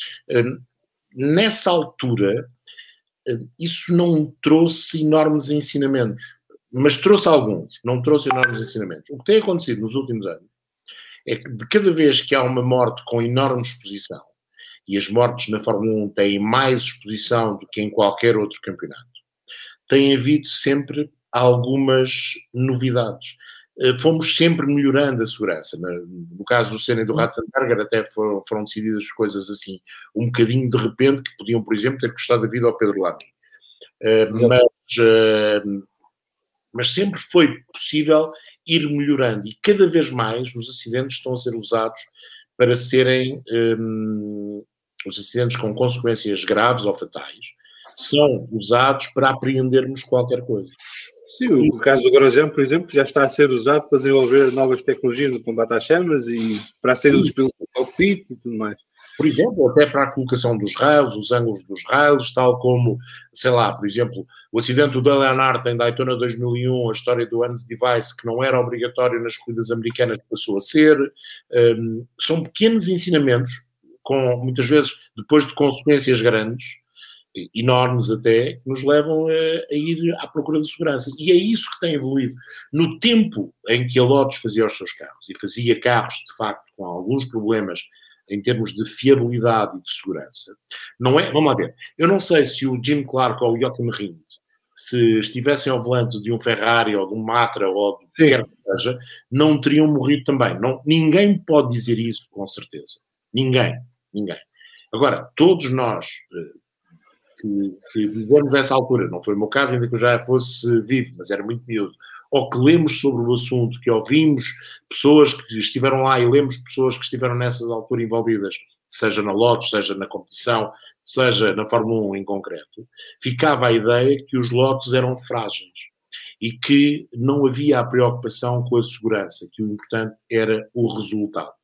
Nessa altura, isso não trouxe enormes ensinamentos. Mas trouxe alguns, não trouxe enormes ensinamentos. O que tem acontecido nos últimos anos é que de cada vez que há uma morte com enorme exposição, e as mortes na Fórmula um têm mais exposição do que em qualquer outro campeonato, tem havido sempre algumas novidades. Fomos sempre melhorando a segurança. No caso do Senna e do Ratzenberger até foram, foram decididas coisas assim, um bocadinho de repente, que podiam, por exemplo, ter custado a vida ao Pedro Lamy. Uh, mas... Uh, Mas sempre foi possível ir melhorando e cada vez mais os acidentes estão a ser usados para serem, um, os acidentes com consequências graves ou fatais, são usados para apreendermos qualquer coisa. Sim, o caso do Grosjean, por exemplo, já está a ser usado para desenvolver novas tecnologias no combate às chamas e para a saída dos pilotos do cockpit e tudo mais. Por exemplo, até para a colocação dos raios, os ângulos dos raios, tal como, sei lá, por exemplo, o acidente do Dale Earnhardt em Daytona dois mil e um, a história do Hans Device, que não era obrigatório nas corridas americanas, passou a ser. Um, são pequenos ensinamentos, com, muitas vezes, depois de consequências grandes, enormes até, que nos levam a, a ir à procura de segurança. E é isso que tem evoluído. No tempo em que a Lotus fazia os seus carros, e fazia carros, de facto, com alguns problemas em termos de fiabilidade e de segurança, não é? Vamos lá ver. Eu não sei se o Jim Clark ou o Joachim Rindt, se estivessem ao volante de um Ferrari ou de um Matra ou de qualquer que seja, não teriam morrido também. Não, ninguém pode dizer isso com certeza. Ninguém. Ninguém. Agora, todos nós que, que vivemos essa altura, não foi o meu caso, ainda que eu já fosse vivo, mas era muito miúdo, ou que lemos sobre o assunto, que ouvimos pessoas que estiveram lá e lemos pessoas que estiveram nessas alturas envolvidas, seja na Lotus, seja na competição, seja na Fórmula um em concreto, ficava a ideia que os Lotus eram frágeis e que não havia a preocupação com a segurança, que o importante era o resultado.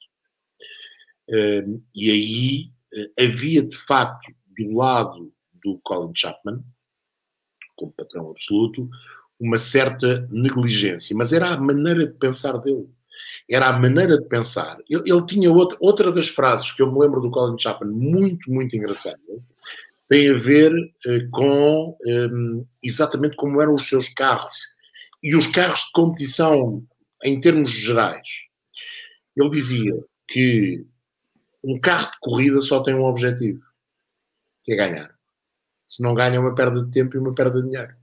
E aí havia, de facto, do lado do Colin Chapman, como patrão absoluto, uma certa negligência, mas era a maneira de pensar dele. Era a maneira de pensar. Ele, ele tinha outra, outra das frases que eu me lembro do Colin Chapman, muito, muito engraçada, tem a ver uh, com um, exatamente como eram os seus carros. E os carros de competição, em termos gerais. Ele dizia que um carro de corrida só tem um objetivo, que é ganhar. Se não ganha, é uma perda de tempo e uma perda de dinheiro.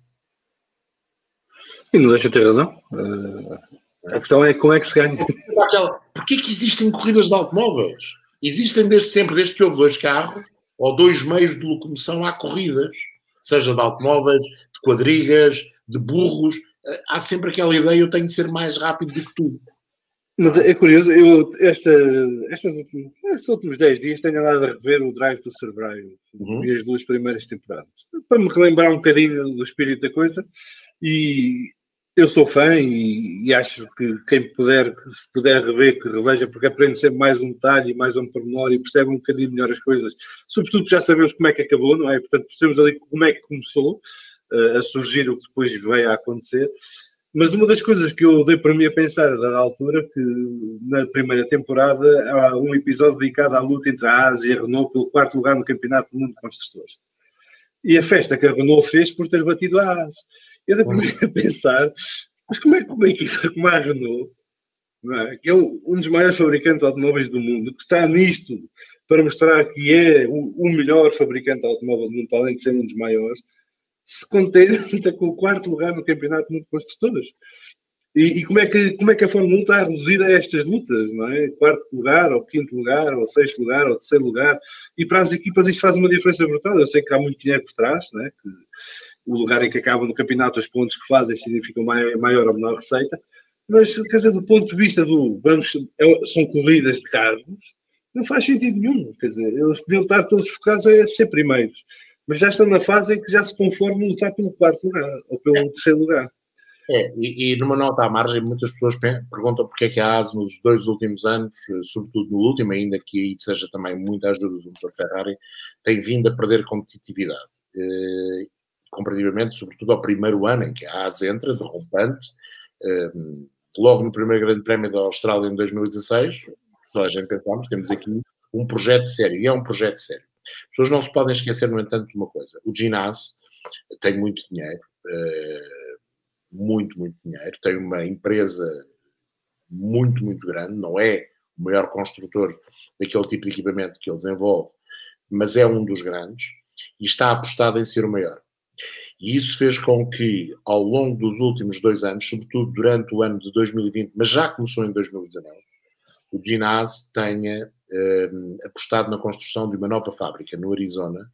E não deixa de ter razão. Uh, a questão é como é que se ganha. Porquê que existem corridas de automóveis? Existem desde sempre, desde que houve dois carros ou dois meios de locomoção, há corridas. Seja de automóveis, de quadrigas, de burros. Há sempre aquela ideia, eu tenho de ser mais rápido do que tu. Mas é curioso, eu esta, estas, estes últimos dez dias tenho andado a rever o Drive to Survive, uhum. E as duas primeiras temporadas, para me relembrar um bocadinho do espírito da coisa, e eu sou fã e, e acho que quem puder, que se puder rever, que reveja, porque aprende sempre mais um detalhe, mais um pormenor e percebe um bocadinho melhor as coisas, sobretudo já sabemos como é que acabou, não é? Portanto, percebemos ali como é que começou uh, a surgir o que depois veio a acontecer. Mas uma das coisas que eu dei para mim a pensar a dada altura, que na primeira temporada há um episódio dedicado à luta entre a Haas e a Renault pelo quarto lugar no Campeonato do Mundo de Construtores. E a festa que a Renault fez por ter batido a Haas. Eu dei para mim a pensar, mas como é que uma equipa como a Renault, não é? Que é um dos maiores fabricantes de automóveis do mundo, que está nisto para mostrar que é o melhor fabricante de automóvel do mundo, além de ser um dos maiores, se contém com o quarto lugar no Campeonato Mundo de Construtores. E, e como, é que, como é que a Fórmula um está reduzida a estas lutas, não é? Quarto lugar, ou quinto lugar, ou sexto lugar, ou terceiro lugar. E para as equipas isto faz uma diferença brutal. Eu sei que há muito dinheiro por trás, não é? Que o lugar em que acabam no campeonato, os pontos que fazem significam maior, maior ou menor receita. Mas, quer dizer, do ponto de vista do... Vamos, são corridas de carros, não faz sentido nenhum. Quer dizer, eles podiam estar todos focados a ser primeiros. Mas já estão na fase em que já se conformam lutar pelo quarto lugar, ou pelo é. terceiro lugar. É, e, e numa nota à margem, muitas pessoas perguntam porque é que a Haas nos dois últimos anos, sobretudo no último, ainda que aí seja também muita ajuda do motor Ferrari, tem vindo a perder competitividade. Eh, comparativamente, sobretudo ao primeiro ano em que a Haas entra, derrompante, eh, logo no primeiro grande prémio da Austrália em dois mil e dezasseis, toda a gente pensámos, temos aqui um projeto sério, e é um projeto sério. As pessoas não se podem esquecer, no entanto, de uma coisa. O Gene Haas tem muito dinheiro, uh, muito, muito dinheiro. Tem uma empresa muito, muito grande. Não é o maior construtor daquele tipo de equipamento que ele desenvolve, mas é um dos grandes e está apostado em ser o maior. E isso fez com que, ao longo dos últimos dois anos, sobretudo durante o ano de dois mil e vinte, mas já começou em dois mil e dezanove, o Gene Haas tenha Uh, apostado na construção de uma nova fábrica no Arizona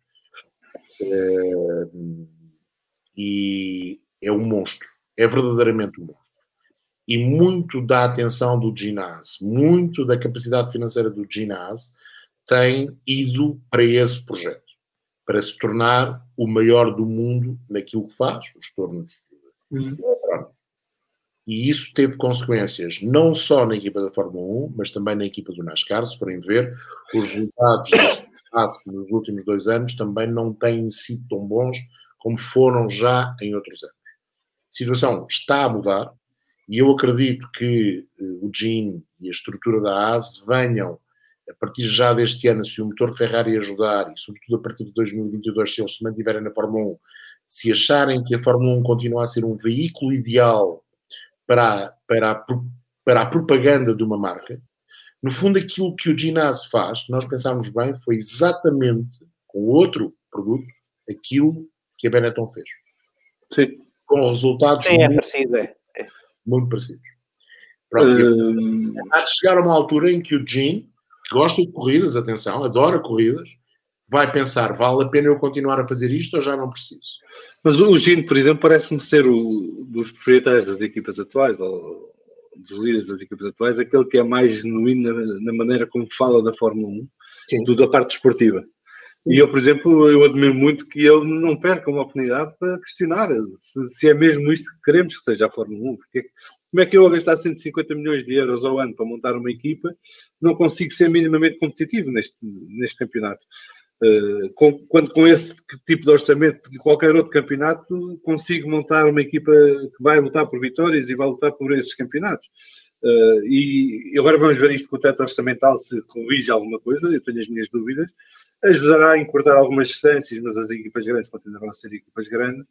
uh, e é um monstro, é verdadeiramente um monstro. E muito da atenção do Gene Haas, muito da capacidade financeira do Gene Haas tem ido para esse projeto, para se tornar o maior do mundo naquilo que faz, os tornos uhum. E isso teve consequências não só na equipa da Fórmula um, mas também na equipa do NASCAR. Se forem ver, os resultados desse passo nos últimos dois anos também não têm sido tão bons como foram já em outros anos. A situação está a mudar e eu acredito que uh, o Gene e a estrutura da Haas venham a partir já deste ano, se o motor Ferrari ajudar, e sobretudo a partir de dois mil e vinte e dois, se eles se mantiverem na Fórmula um, se acharem que a Fórmula um continua a ser um veículo ideal para, para, a, para a propaganda de uma marca, no fundo aquilo que o Ginás faz, que nós pensámos bem, foi exatamente, com outro produto, aquilo que a Benetton fez. Sim. Com resultados Sim, é muito, parecido, é. É. muito parecidos. Pronto, Hum, há de chegar a uma altura em que o Gin, que gosta de corridas, atenção, adora corridas, vai pensar, vale a pena eu continuar a fazer isto ou já não preciso? Mas o Gino, por exemplo, parece-me ser o dos proprietários das equipas atuais, ou dos líderes das equipas atuais, aquele que é mais genuíno na, na maneira como fala da Fórmula um, Sim. do, da parte desportiva. E eu, por exemplo, eu admiro muito que ele não perca uma oportunidade para questionar se, se é mesmo isto que queremos que seja a Fórmula um. Porque, como é que eu, a gastar cento e cinquenta milhões de euros ao ano para montar uma equipa, não consigo ser minimamente competitivo neste, neste campeonato? Uh, com, quando com esse tipo de orçamento de qualquer outro campeonato consigo montar uma equipa que vai lutar por vitórias e vai lutar por esses campeonatos. Uh, e agora vamos ver isto com o teto orçamental, se corrige alguma coisa, eu tenho as minhas dúvidas. Ajudará a encurtar algumas distâncias, mas as equipas grandes continuarão a ser equipas grandes.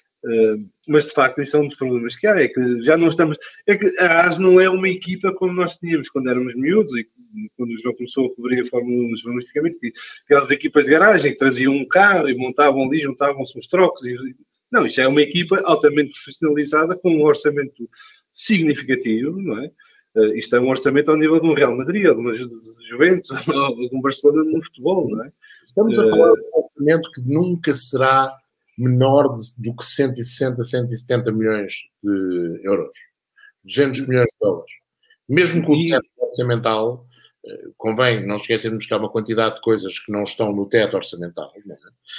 Uh, mas de facto isso é um dos problemas que há, é que já não estamos, é que a AS não é uma equipa como nós tínhamos quando éramos miúdos e quando o João começou a cobrir a Fórmula um jornalisticamente, aquelas equipas de garagem que traziam um carro e montavam ali, juntavam-se uns trocos e, não, isto é uma equipa altamente profissionalizada com um orçamento significativo, não é? Uh, isto é um orçamento ao nível de um Real Madrid, ou de uma Ju- Juventus ou de um Barcelona no futebol, não é? Estamos a falar de um orçamento que nunca será menor de, do que cento e sessenta, cento e setenta milhões de euros. duzentos milhões de dólares. Mesmo com o teto orçamental, eh, convém não esquecermos que há uma quantidade de coisas que não estão no teto orçamental. Não é?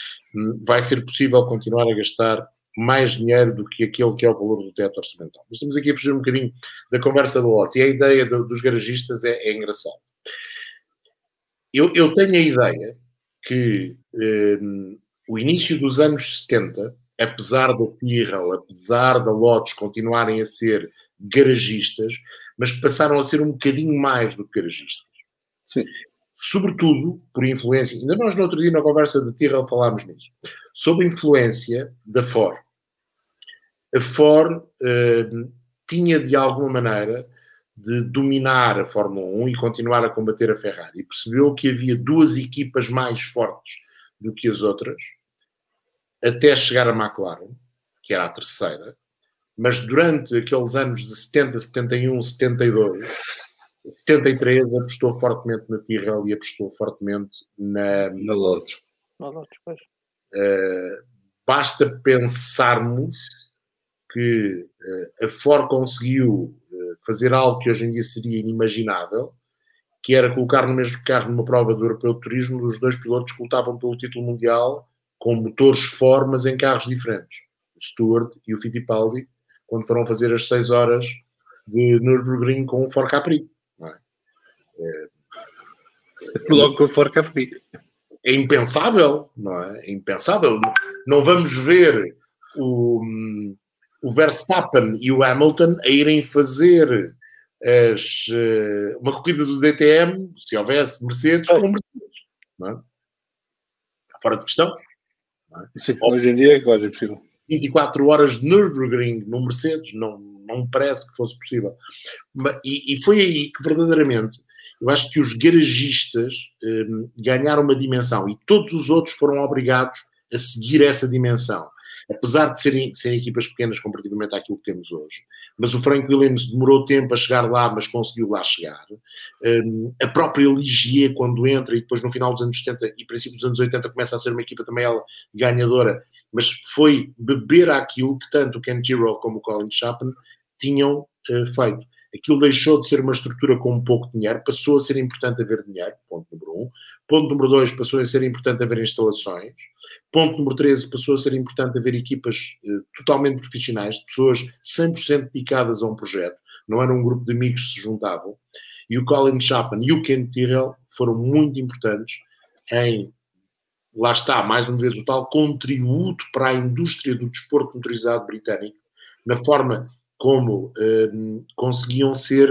Vai ser possível continuar a gastar mais dinheiro do que aquele que é o valor do teto orçamental. Mas estamos aqui a fugir um bocadinho da conversa do Lotus. E a ideia do, dos garagistas é, é engraçada. Eu, eu tenho a ideia que eh, o início dos anos setenta, apesar da Tyrrell, apesar da Lotus continuarem a ser garagistas, mas passaram a ser um bocadinho mais do que garagistas. Sim. Sobretudo por influência, ainda nós no outro dia na conversa de Tyrrell falámos nisso, sob a influência da Ford. A Ford eh, tinha de alguma maneira de dominar a Fórmula um e continuar a combater a Ferrari. E percebeu que havia duas equipas mais fortes do que as outras, até chegar a McLaren, que era a terceira, mas durante aqueles anos de setenta, setenta e um, setenta e dois, setenta e três apostou fortemente na Tyrrell e apostou fortemente na, na Lotus. Uh, basta pensarmos que uh, a Ford conseguiu uh, fazer algo que hoje em dia seria inimaginável, que era colocar no mesmo carro numa prova do Europeu de Turismo os dois pilotos que lutavam pelo título mundial com motores Ford, mas em carros diferentes. O Stewart e o Fittipaldi, quando foram fazer as seis horas de Nürburgring com o Ford Capri. Não é? É, é, Logo com o Ford Capri. É impensável, não é? É impensável. Não vamos ver o, o Verstappen e o Hamilton a irem fazer as, uma corrida do D T M, se houvesse Mercedes, com Mercedes. Não é? Fora de questão. Não é? Sim, hoje em dia é quase impossível. vinte e quatro horas de Nürburgring no Mercedes, não, não me parece que fosse possível. E, e foi aí que verdadeiramente eu acho que os garagistas um, ganharam uma dimensão e todos os outros foram obrigados a seguir essa dimensão. Apesar de serem, serem equipas pequenas comparativamente àquilo que temos hoje. Mas o Frank Williams demorou tempo a chegar lá, mas conseguiu lá chegar. Um, a própria Ligier, quando entra, e depois no final dos anos setenta e princípio dos anos oitenta começa a ser uma equipa também ela ganhadora, mas foi beber àquilo que tanto o Ken Tyrrell como o Colin Chapman tinham uh, feito. Aquilo deixou de ser uma estrutura com pouco dinheiro, passou a ser importante haver dinheiro, ponto número um. Ponto número dois, passou a ser importante haver instalações. Ponto número treze, passou a ser importante haver equipas uh, totalmente profissionais, de pessoas cem por cento dedicadas a um projeto. Não era um grupo de amigos que se juntavam. E o Colin Chapman e o Ken Tyrrell foram muito importantes em, lá está, mais uma vez, o tal contributo para a indústria do desporto motorizado britânico, na forma como uh, conseguiam ser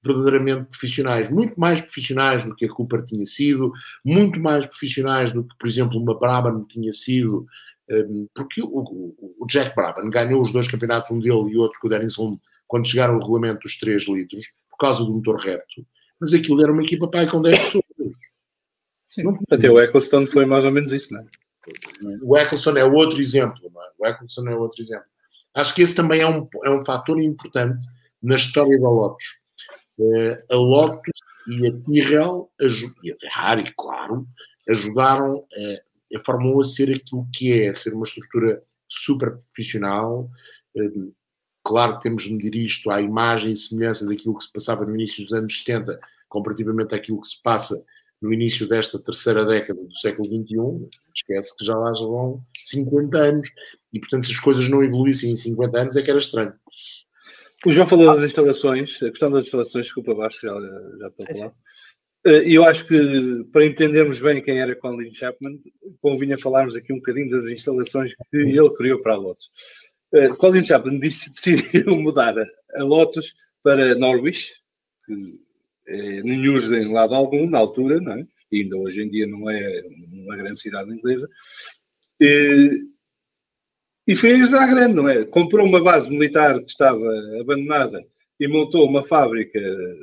verdadeiramente profissionais, muito mais profissionais do que a Cooper tinha sido, muito mais profissionais do que, por exemplo, uma Brabham tinha sido, porque o, o, o Jack Brabham ganhou os dois campeonatos, um dele e outro com o Dennis Hulme, quando chegaram ao regulamento dos três litros, por causa do motor reto, mas aquilo era uma equipa pai com dez pessoas. Sim, não, até o Ecclestone foi mais ou menos isso, não é? O Ecclestone é outro exemplo, não é? O Ecclestone é outro exemplo. Acho que esse também é um, é um fator importante na história da Lotus. Uh, a Lotus e a Tyrrell e a Ferrari, claro, ajudaram uh, a Fórmula um a ser aquilo que é, a ser uma estrutura super profissional. Uh, claro que temos de medir isto à imagem e semelhança daquilo que se passava no início dos anos setenta, comparativamente àquilo que se passa no início desta terceira década do século vinte e um. Esquece que já lá já vão cinquenta anos. E, portanto, se as coisas não evoluíssem em cinquenta anos, é que era estranho. O João falou das instalações, a questão das instalações, desculpa, Vasco, já, já estou a falar. E eu acho que, para entendermos bem quem era Colin Chapman, convinha falarmos aqui um bocadinho das instalações que ele criou para a Lotus. Uh, Colin Chapman disse, decidiu mudar a Lotus para Norwich, que é nenhum em lado algum, na altura, não é? E ainda hoje em dia não é uma grande cidade inglesa. E, e fez à grande, não é? Comprou uma base militar que estava abandonada e montou uma fábrica,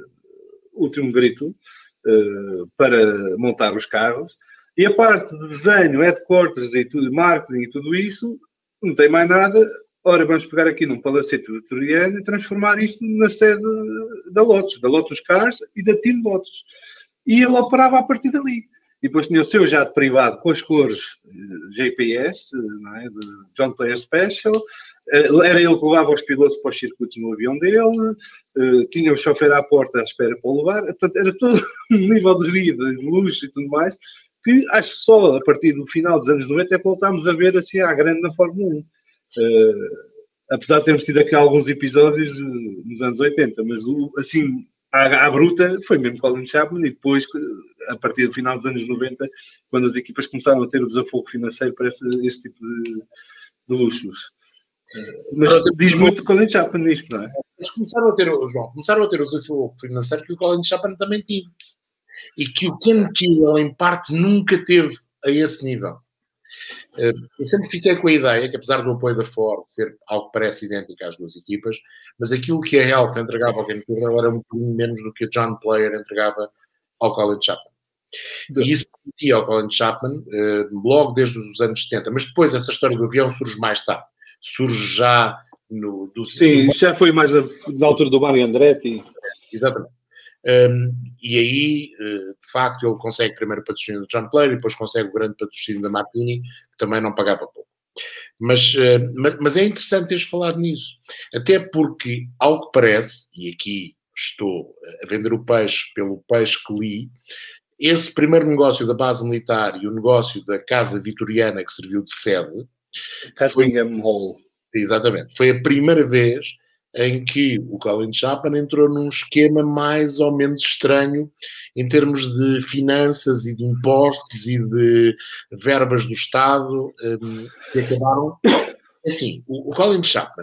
último grito, uh, para montar os carros. E a parte de desenho, headquarters e tudo, marketing e tudo isso, não tem mais nada. Ora, vamos pegar aqui num palacete vitoriano e transformar isto na sede da Lotus, da Lotus Cars e da Team Lotus. E ele operava a partir dali. E depois tinha o seu jato privado com as cores J P S, não é? De John Player Special. Era ele que levava os pilotos para os circuitos no avião dele. Tinha o chofer à porta à espera para o levar. Portanto, era todo um nível de vida, de luxo e tudo mais, que acho que só a partir do final dos anos noventa é que voltámos a ver assim à grande na Fórmula um. Uh, apesar de termos tido aqui alguns episódios uh, nos anos oitenta, mas uh, assim, à, à bruta foi mesmo Colin Chapman, e depois, a partir do final dos anos noventa, quando as equipas começaram a ter o desafogo financeiro para esse, esse tipo de, de luxos. Uh, mas diz muito Colin Chapman nisto, não é? Eles começaram a ter, João, começaram a ter o desafio financeiro que o Colin Chapman também teve. E que o Ken Tyrrell, em parte, nunca teve a esse nível. Eu sempre fiquei com a ideia que, apesar do apoio da Ford ser algo que parece idêntico às duas equipas, mas aquilo que a Helf entregava ao Ken Tyrrell era um bocadinho menos do que a John Player entregava ao Colin Chapman. E isso permitia ao Colin Chapman, logo desde os anos setenta, mas depois essa história do avião surge mais tarde. Surge já no... Do, Sim, do... já foi mais na, na altura do Mario Andretti. Exatamente. Um, e aí, uh, de facto, ele consegue primeiro o patrocínio do John Player e depois consegue o grande patrocínio da Martini, que também não pagava pouco. Mas, uh, mas, mas é interessante teres falado nisso, até porque, ao que parece, e aqui estou a vender o peixe pelo peixe que li, esse primeiro negócio da base militar e o negócio da casa vitoriana que serviu de sede, Catlingham Hall. Exatamente, foi a primeira vez em que o Colin Chapman entrou num esquema mais ou menos estranho em termos de finanças e de impostos e de verbas do Estado, um, que acabaram... Assim, o, o Colin Chapman,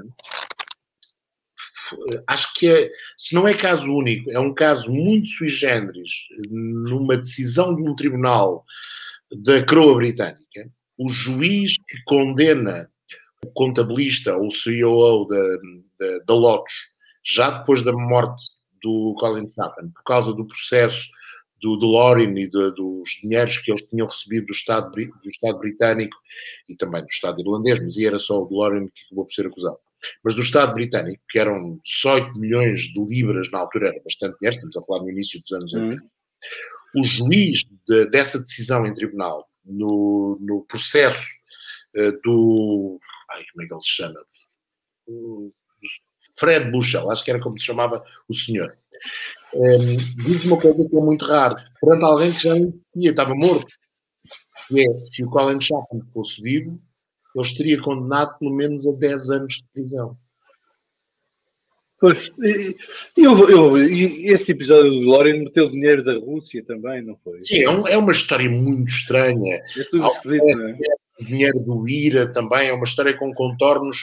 acho que é, se não é caso único, é um caso muito sui generis numa decisão de um tribunal da coroa britânica. O juiz que condena o contabilista ou o C E O da, da, da Lotus, já depois da morte do Colin Chapman, por causa do processo do DeLorean e de, dos dinheiros que eles tinham recebido do Estado, do Estado britânico e também do Estado irlandês, mas aí era só o DeLorean que acabou por ser acusado. Mas do Estado britânico, que eram dezoito milhões de libras, na altura era bastante dinheiro, estamos a falar no início dos anos oitenta, hum. O juiz de, dessa decisão em tribunal, no, no processo uh, do... Ai, como é que ele se chama? O Fred Bushell, acho que era como se chamava o senhor. Um, diz uma coisa que é muito raro. Perante alguém que já não existia, estava morto. E é, se o Colin Chapman fosse vivo, ele estaria condenado pelo menos a dez anos de prisão. Pois, e, eu, eu, e esse episódio do DeLorean meteu dinheiro da Rússia também, não foi? Sim, é, um, é uma história muito estranha. É tudo esquisito, não é? O dinheiro do I R A também é uma história com contornos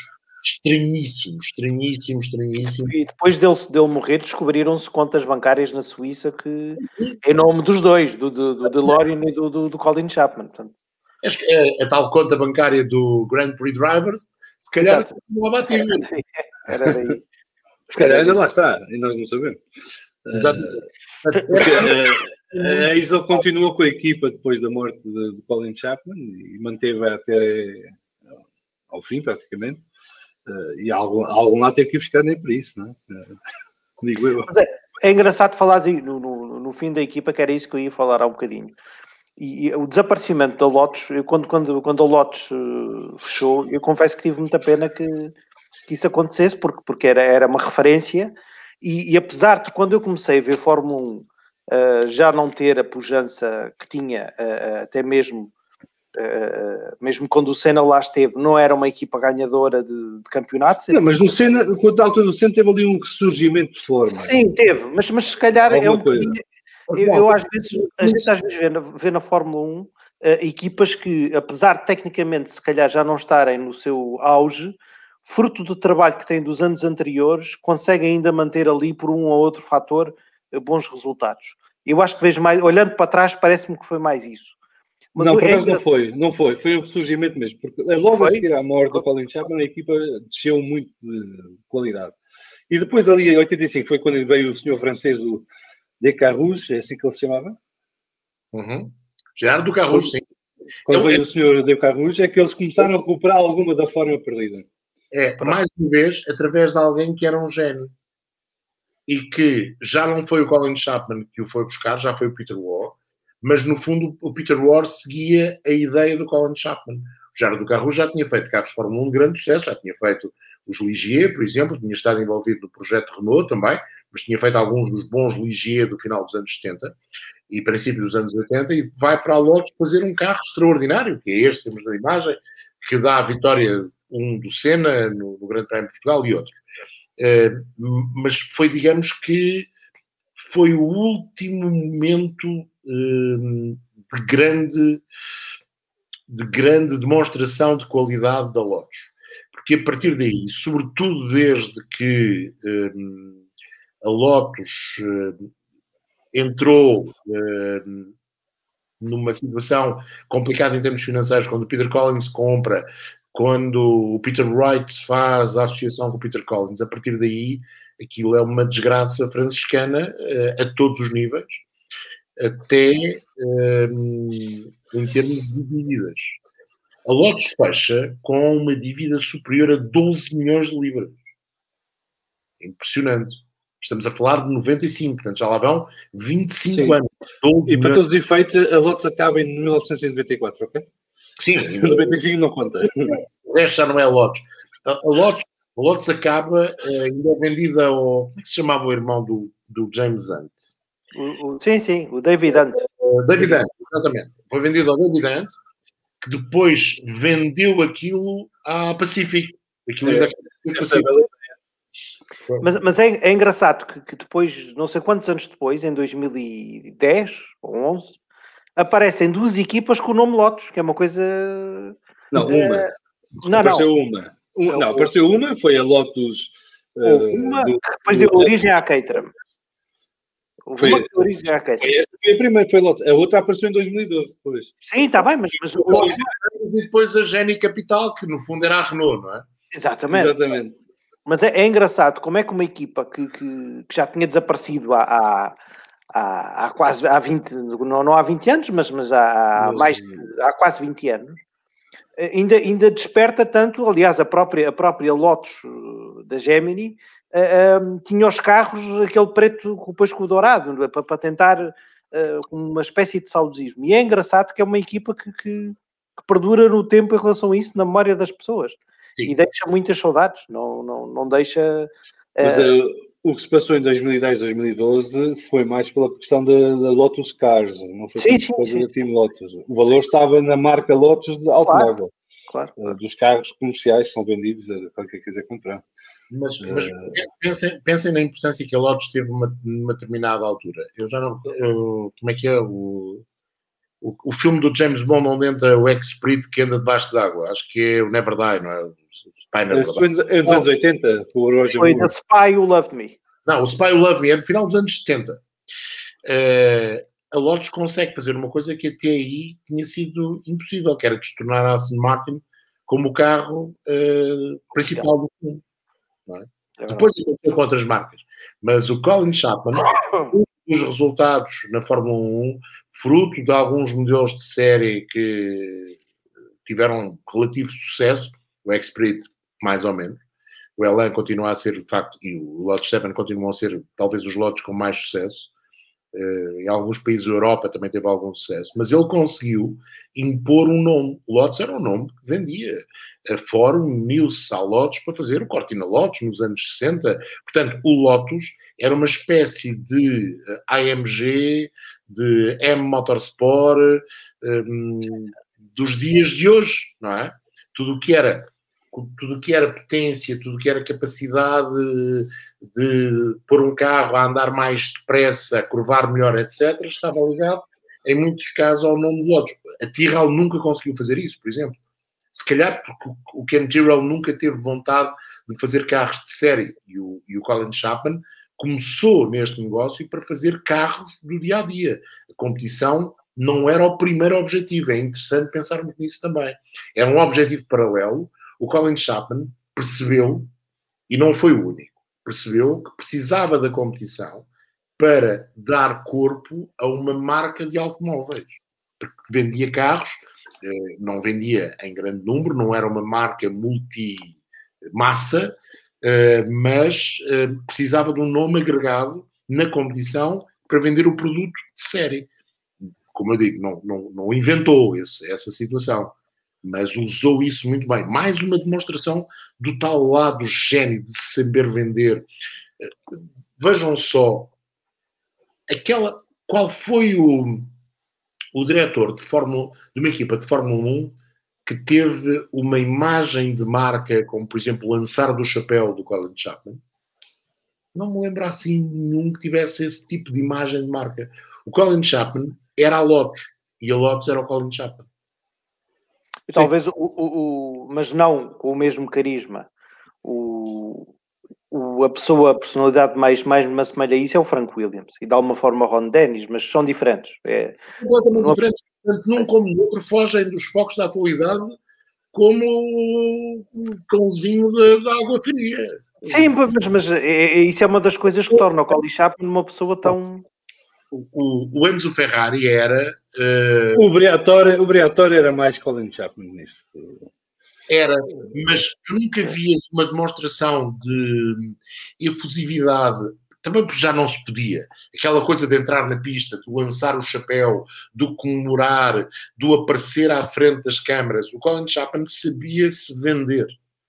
estranhíssimo, estranhíssimo, estranhíssimo. E depois dele, dele morrer, descobriram-se contas bancárias na Suíça que, em nome dos dois, do, do, do DeLorean e do, do, do Colin Chapman. Portanto. Acho que a, a tal conta bancária do Grand Prix Drivers, se calhar continuava ativa. Era daí. Se calhar ainda lá está, e nós não sabemos. Exatamente. Uh, porque, uh, a Isla continuou com a equipa depois da morte de, de Colin Chapman e manteve até ao fim, praticamente. Uh, e algum, algum lá teve que ir buscar nem para isso, não é? Uh, digo eu. É, é engraçado falar assim, no, no, no fim da equipa, que era isso que eu ia falar há um bocadinho. E, e o desaparecimento da Lotus, eu, quando, quando, quando a Lotus uh, fechou, eu confesso que tive muita pena que, que isso acontecesse, porque, porque era, era uma referência. E, e apesar de, quando eu comecei a ver Fórmula um, uh, já não ter a pujança que tinha, uh, até mesmo, uh, mesmo quando o Senna lá esteve, não era uma equipa ganhadora de, de campeonatos. Não, mas no Senna, quando a altura do Senna, teve ali um ressurgimento de forma. Sim, teve, mas, mas se calhar Alguma é um bocadinho... Eu, eu às vezes, a gente às vezes vê na, vê na Fórmula um uh, equipas que, apesar de tecnicamente se calhar já não estarem no seu auge, fruto do trabalho que têm dos anos anteriores, conseguem ainda manter ali por um ou outro fator uh, bons resultados. Eu acho que vejo mais, olhando para trás, parece-me que foi mais isso. Mas não, por acaso é... não foi, não foi, foi um ressurgimento mesmo, porque logo foi? a seguir à morte do Colin Chapman, a equipa desceu muito de qualidade. E depois ali em oitenta e cinco foi quando veio o senhor francês, o Decarrouge, é assim que ele se chamava? Uhum. Gerardo do Carrouge, sim. Quando veio é... o senhor Decarrouge, é que eles começaram a recuperar alguma da forma perdida. É, mais uma vez, através de alguém que era um gênio. E que já não foi o Colin Chapman que o foi buscar, já foi o Peter Warr, mas no fundo o Peter Warr seguia a ideia do Colin Chapman. O Gerardo do Carrouge já tinha feito carros de Fórmula um de grande sucesso, já tinha feito os Ligier, por exemplo, tinha estado envolvido no projeto Renault também, mas tinha feito alguns dos bons Ligier do final dos anos setenta e princípios dos anos oitenta, e vai para a Lotus fazer um carro extraordinário, que é este, temos na imagem, que dá a vitória, um do Senna no, no Grande Prémio de Portugal e outro. Uh, mas foi, digamos que, foi o último momento uh, de grande de grande demonstração de qualidade da Lotus. Porque a partir daí, sobretudo desde que uh, a Lotus uh, entrou uh, numa situação complicada em termos financeiros, quando o Peter Collins compra, quando o Peter Wright faz a associação com o Peter Collins, a partir daí aquilo é uma desgraça franciscana uh, a todos os níveis, até uh, em termos de dívidas. A Lotus fecha com uma dívida superior a doze milhões de libras. É impressionante. Estamos a falar de noventa e cinco, portanto já lá vão vinte e cinco Sim. anos. E para todos os efeitos, a Lotus acaba em mil novecentos e noventa e quatro, ok? Sim. noventa e cinco não conta. O resto já não é a Lotus. A, a, Lotus, a Lotus acaba, ainda é vendida ao... Como é que se chamava o irmão do, do James Hunt? O, o, sim, sim, o David Hunt. Uh, David Hunt, exatamente. Foi vendido ao David Hunt, que depois vendeu aquilo à Pacific. Aquilo é, ainda é Pacific. Mas, mas é, é engraçado que, que depois, não sei quantos anos depois, em dois mil e dez ou onze, aparecem duas equipas com o nome Lotus, que é uma coisa... Não, uma. Uh, não, apareceu não. uma. Um, não, não, apareceu uma, foi a Lotus... Uh, uma do, que depois do, deu origem à Caterham. Foi, uma que deu origem à Caterham. Foi a primeira, foi a Lotus. A outra apareceu em dois mil e doze, depois. Sim, está bem, mas... mas o Lotus... E depois a Geni Capital, que no fundo era a Renault, não é? Exatamente. Exatamente. Mas é, é engraçado como é que uma equipa que, que, que já tinha desaparecido há, há, há, há quase há vinte, não, não há vinte anos, mas, mas há, há, mais, há quase vinte anos, ainda, ainda desperta tanto. Aliás, a própria, a própria Lotus da Gemini uh, uh, tinha os carros, aquele preto depois com o dourado, para, para tentar uh, uma espécie de saudosismo. E é engraçado que é uma equipa que, que, que perdura no tempo em relação a isso, na memória das pessoas. Sim. E deixa muitas saudades, não, não, não deixa... Mas uh, o que se passou em dois mil e dez, dois mil e doze foi mais pela questão da, da Lotus Cars, não foi sim, sim, por sim, da Team Lotus. O valor sim. estava na marca Lotus de automóvel, claro, claro, claro. Uh, dos carros comerciais que são vendidos a para quem quiser comprar. Mas, mas uh, pensem, pensem na importância que a Lotus teve numa, numa determinada altura. Eu já não... Eu, como é que é o... O, o filme do James Bond onde entra o X-Spirit que anda debaixo d'água, acho que é o Never Die, não é? Pai, na Esse foi nos é nos anos oitenta, o Roger Foi Moore. The Spy Who Loved Me. Não, o Spy Who Loved Me é do final dos anos setenta. Uh, a Lotus consegue fazer uma coisa que até aí tinha sido impossível, que era destornar a Aston Martin como o carro uh, principal do filme. Não é? É Depois aconteceu com outras marcas. Mas o Colin Chapman, os resultados na Fórmula um, fruto de alguns modelos de série que tiveram relativo sucesso, o X-Spirit mais ou menos, o Elan continua a ser, de facto, e o Lotus sete continuam a ser talvez os lotes com mais sucesso. Uh, em alguns países da Europa também teve algum sucesso, mas ele conseguiu impor um nome. O Lotus era um nome que vendia. A Ford uniu-se ao Lotus para fazer o Cortina Lotus nos anos sessenta. Portanto, o Lotus era uma espécie de A M G, de M Motorsport, um, dos dias de hoje, não é? Tudo o que era, tudo o que era potência, tudo o que era capacidade de pôr um carro a andar mais depressa, a curvar melhor, etcétera, estava ligado, em muitos casos, ao nome de Lotus. A Tyrrell nunca conseguiu fazer isso, por exemplo. Se calhar porque o Ken Tyrrell nunca teve vontade de fazer carros de série. E o, e o Colin Chapman começou neste negócio para fazer carros do dia-a-dia. A competição não era o primeiro objetivo. É interessante pensarmos nisso também. Era um objetivo paralelo. O Colin Chapman percebeu, e não foi o único, percebeu que precisava da competição para dar corpo a uma marca de automóveis. Porque vendia carros, não vendia em grande número, não era uma marca multi-massa, mas precisava de um nome agregado na competição para vender o produto de série. Como eu digo, não, não, não inventou esse, essa situação, mas usou isso muito bem. Mais uma demonstração do tal lado gênio de saber vender. Vejam só, aquela, qual foi o, o diretor de, Fórmula, de uma equipa de Fórmula um que teve uma imagem de marca, como por exemplo lançar do chapéu do Colin Chapman? Não me lembro assim nenhum que tivesse esse tipo de imagem de marca. O Colin Chapman era a Lotus e a Lotus era o Colin Chapman. E talvez, o, o, o, mas não com o mesmo carisma. O, o, a pessoa, a personalidade mais, mais me assemelha a isso é o Frank Williams. E de alguma forma o Ron Dennis, mas são diferentes. É, completamente diferentes. Tanto num como no outro fogem dos focos da atualidade como o cãozinho da água fria. Sim, mas, mas é, é, isso é uma das coisas que torna o Colin Chapman uma pessoa tão... O, o Enzo Ferrari era... Uh... O Briatore, o Briatore era mais Colin Chapman nisso. Era, mas nunca vias uma demonstração de efusividade, também porque já não se podia. Aquela coisa de entrar na pista, de lançar o chapéu, do comemorar, do aparecer à frente das câmaras. O Colin Chapman sabia-se vender.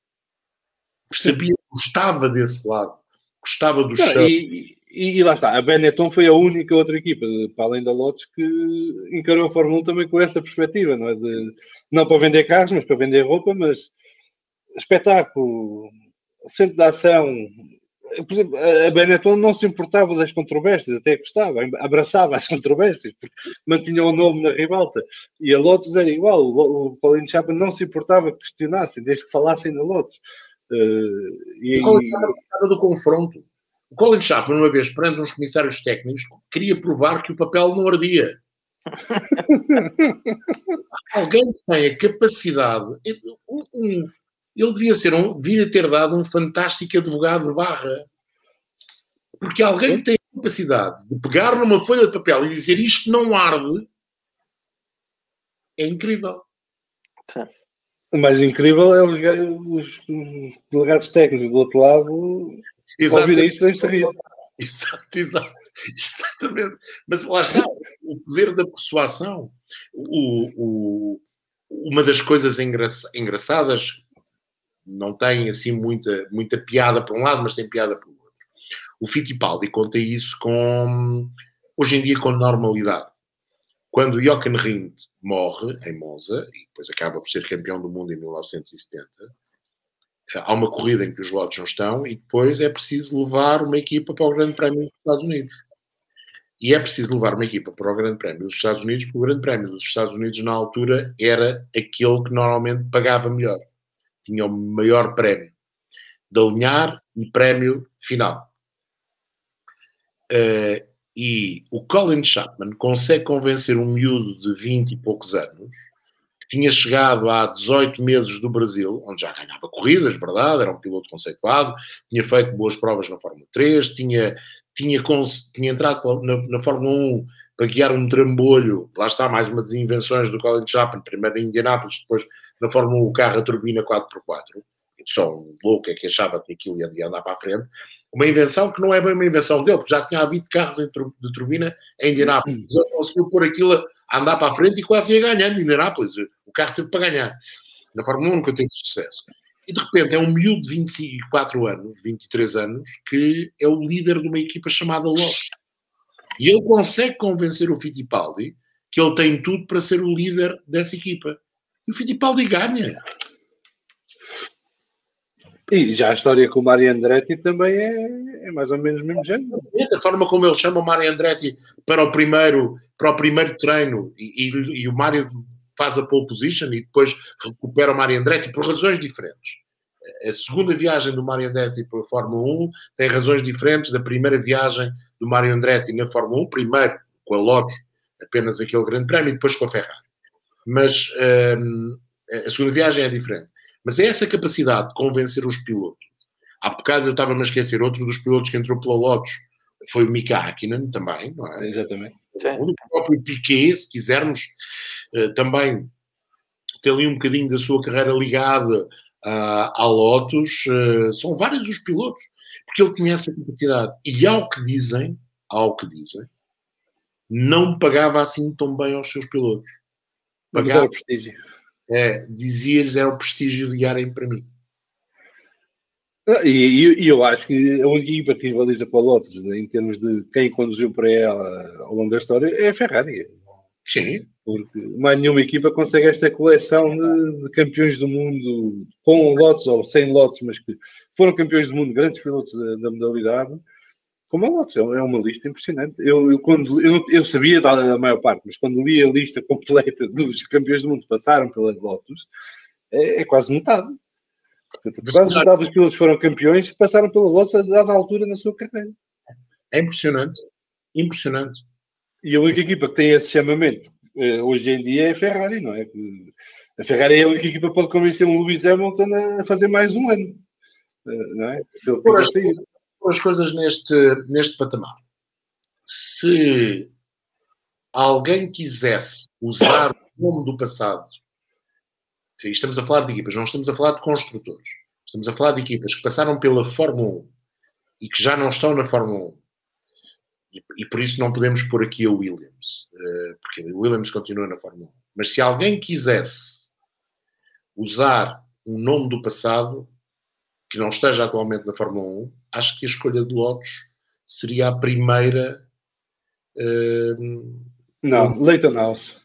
Sabia, gostava desse lado. Gostava do chão. E, e, e lá está, a Benetton foi a única outra equipa, para além da Lotus, que encarou a Fórmula um também com essa perspectiva, não é? De, não para vender carros, mas para vender roupa, mas espetáculo, centro de ação. Por exemplo, a Benetton não se importava das controvérsias, até gostava, abraçava as controvérsias, porque mantinha o nome na ribalta. E a Lotus era igual, o Colin Chapman não se importava que questionassem, desde que falassem na Lotus. Uh, e, o Colin Chapman gostava do confronto. O Colin Chapman, uma vez, perante uns comissários técnicos, queria provar que o papel não ardia. Alguém que tem a capacidade... Um, um, ele devia, ser um, devia ter dado um fantástico advogado de barra. Porque alguém que tem a capacidade de pegar numa folha de papel e dizer isto não arde é incrível. Sim. O mais incrível é os, os, os delegados técnicos do outro lado ouvirem isso sem se rir. Exato, exato, exatamente. Mas lá está, o poder da persuasão. O, o, uma das coisas engra, engraçadas, não tem assim muita, muita piada por um lado, mas tem piada por outro. O Fittipaldi conta isso com, hoje em dia com normalidade. Quando Jochen Rindt morre em Monza, e depois acaba por ser campeão do mundo em mil novecentos e setenta, há uma corrida em que os lotes não estão e depois é preciso levar uma equipa para o Grande Prémio dos Estados Unidos. E é preciso levar uma equipa para o Grande Prémio dos Estados Unidos, porque o Grande Prémio dos Estados Unidos, na altura, era aquele que normalmente pagava melhor. tinha o maior prémio de alinhar e prémio final. Uh, e o Colin Chapman consegue convencer um miúdo de vinte e poucos anos, que tinha chegado há dezoito meses do Brasil, onde já ganhava corridas, verdade, era um piloto conceituado, tinha feito boas provas na Fórmula três, tinha, tinha, tinha entrado na, na Fórmula um para guiar um trambolho, lá está mais uma das invenções do Colin Chapman, primeiro em Indianápolis, depois na Fórmula um o carro a turbina quatro por quatro, só um louco é que achava que aquilo ia andar para a frente, uma invenção que não é bem uma invenção dele, porque já tinha havido carros de turbina em Indianápolis, ele conseguiu pôr aquilo a andar para a frente e quase ia ganhando em Indianápolis, o carro teve para ganhar, na Fórmula um nunca teve sucesso, e de repente é um miúdo de vinte e quatro anos, vinte e três anos, que é o líder de uma equipa chamada Lotus. E ele consegue convencer o Fittipaldi que ele tem tudo para ser o líder dessa equipa. E o Fittipaldi ganha. E já a história com o Mario Andretti também é, é mais ou menos o mesmo género. A forma como ele chama o Mario Andretti para o primeiro, para o primeiro treino e, e, e o Mario faz a pole position e depois recupera o Mario Andretti por razões diferentes. A segunda viagem do Mario Andretti para a Fórmula um tem razões diferentes da primeira viagem do Mario Andretti na Fórmula um, primeiro com a Lotus, apenas aquele grande prémio, e depois com a Ferrari. Mas hum, a segunda viagem é diferente. Mas é essa capacidade de convencer os pilotos. Há bocado eu estava-me a esquecer, outro dos pilotos que entrou pela Lotus foi o Mika Häkkinen também, não é? Exatamente. O próprio Piquet, se quisermos, também tem ali um bocadinho da sua carreira ligada à Lotus. São vários os pilotos, porque ele tinha essa capacidade. E ao que dizem, ao que dizem, não pagava assim tão bem aos seus pilotos. Pagava prestígio. É, dizia-lhes era o prestígio de guiarem para mim. E, e, e eu acho que a única equipa que rivaliza com a Lotus, em termos de quem conduziu para ela ao longo da história, é a Ferrari. Sim. Porque mais nenhuma equipa consegue esta coleção de, de campeões do mundo, com Lotus ou sem Lotus, mas que foram campeões do mundo, grandes pilotos da, da modalidade, como a Lotus. É uma lista impressionante. Eu, eu, quando, eu, eu sabia da maior parte, mas quando li a lista completa dos campeões do mundo que passaram pela Lotus, é, é quase metade. Quase metade dos pilotos foram campeões e passaram pela Lotus a dada altura na sua carreira. É impressionante. Impressionante. E a única equipa que tem esse chamamento hoje em dia é a Ferrari, não é? A Ferrari é a única equipa que pode convencer um Lewis Hamilton a fazer mais um ano, não é? Se ele quiser sair. As coisas neste, neste patamar. Se alguém quisesse usar o nome do passado, estamos a falar de equipas, não estamos a falar de construtores, estamos a falar de equipas que passaram pela Fórmula um e que já não estão na Fórmula um, e, e por isso não podemos pôr aqui a Williams, porque a Williams continua na Fórmula um. Mas se alguém quisesse usar um nome do passado que não esteja atualmente na Fórmula um, acho que a escolha de Lotus seria a primeira. Uh, não, Leyton House.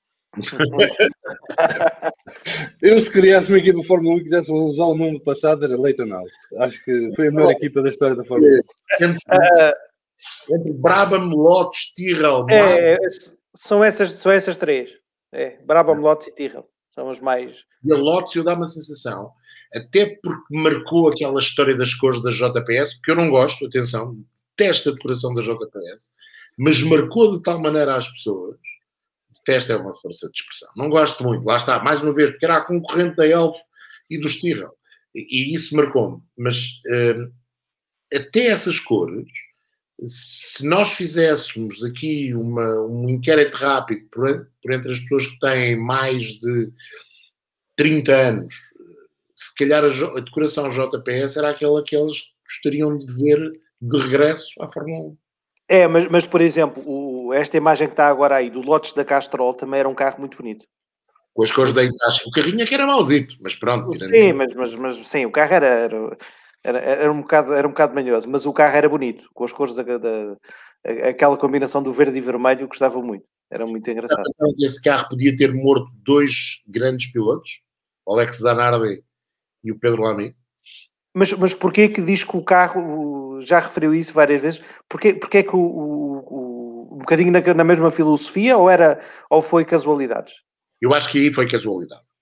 Eu, se criasse uma equipa de Fórmula um e quisesse usar o nome do passado, era Leyton House. Acho que foi a melhor equipa da história da Fórmula um. Entre, entre Brabham, Lotus, Tyrrell. É, são, essas, são essas três. É, Brabham, Lotus e Tyrrell. São as mais. E a Lotus, eu dá uma sensação. Até porque marcou aquela história das cores da J P S, que eu não gosto, atenção, detesto a decoração da J P S, mas marcou de tal maneira às pessoas, detesto é uma força de expressão, não gosto muito, lá está, mais uma vez, porque era a concorrente da Elf e dos Tyrrell, e, e isso marcou-me, mas uh, até essas cores, se nós fizéssemos aqui uma, um inquérito rápido por, por entre as pessoas que têm mais de trinta anos, se calhar a, a decoração J P S era aquela que eles gostariam de ver de regresso à Fórmula um. É, mas, mas por exemplo, o, esta imagem que está agora aí, do Lotus da Castrol, também era um carro muito bonito. Com as cores da Itachi. O carrinho é que era mauzito, mas pronto. Sim, mas, mas, mas sim, o carro era, era, era, era, um bocado, era um bocado manhoso, mas o carro era bonito, com as cores da, da aquela combinação do verde e vermelho, gostava muito. Era muito engraçado. Esse carro podia ter morto dois grandes pilotos, o Alex Zanardi e o Pedro Lamy. Mas, mas porquê que diz que o carro, já referiu isso várias vezes, porquê, porquê é que o, o, o, um bocadinho na, na mesma filosofia ou, era, ou foi casualidades? Eu acho que aí foi casualidade.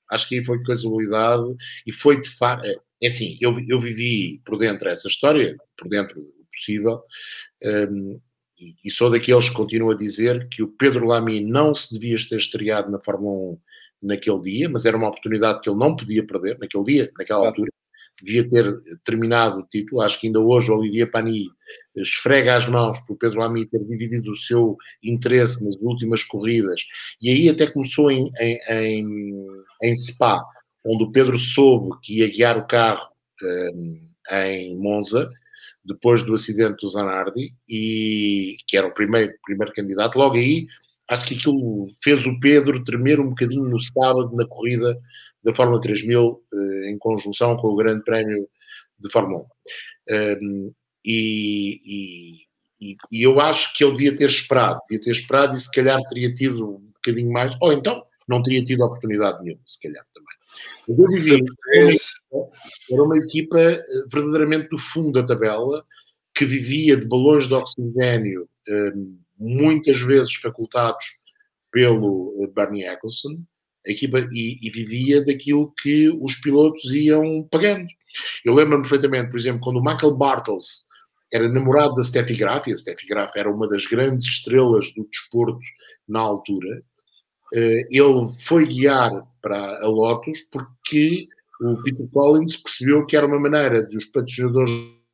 Acho que aí foi casualidade e foi de facto. É assim, eu, eu vivi por dentro essa história, por dentro do possível, um, e, e sou daqueles que continuam a dizer que o Pedro Lamy não se devia ter estreado na Fórmula um naquele dia, mas era uma oportunidade que ele não podia perder, naquele dia, naquela altura. Devia ter terminado o título. Acho que ainda hoje o Olivier Panis esfrega as mãos por Pedro Lamy ter dividido o seu interesse nas últimas corridas. E aí até começou em, em, em, em Spa, onde o Pedro soube que ia guiar o carro um, em Monza, depois do acidente do Zanardi, e que era o primeiro, primeiro candidato. Logo aí, acho que aquilo fez o Pedro tremer um bocadinho no sábado na corrida da Fórmula três mil, em conjunção com o Grande Prémio de Fórmula um. um e, e, e eu acho que ele devia ter esperado, devia ter esperado e se calhar teria tido um bocadinho mais, ou então não teria tido oportunidade nenhuma, se calhar também. Eu vivi, era uma, equipa, era uma equipa verdadeiramente do fundo da tabela, que vivia de balões de oxigênio, um, muitas vezes facultados pelo Bernie Eccleston, a equipa, e, e vivia daquilo que os pilotos iam pagando. Eu lembro-me perfeitamente, por exemplo, quando o Michael Bartels era namorado da Steffi Graf, e a Steffi Graf era uma das grandes estrelas do desporto na altura, ele foi guiar para a Lotus porque o Peter Collins percebeu que era uma maneira de os patrocinadores...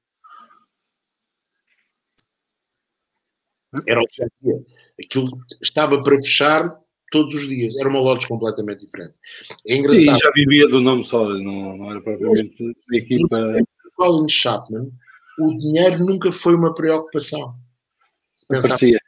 Era o que já tinha. Aquilo estava para fechar todos os dias. Era uma Lotus completamente diferente. É engraçado. Sim, já vivia do nome só, não, não era propriamente uma equipa... Colin Chapman, o dinheiro nunca foi uma preocupação. Parecia.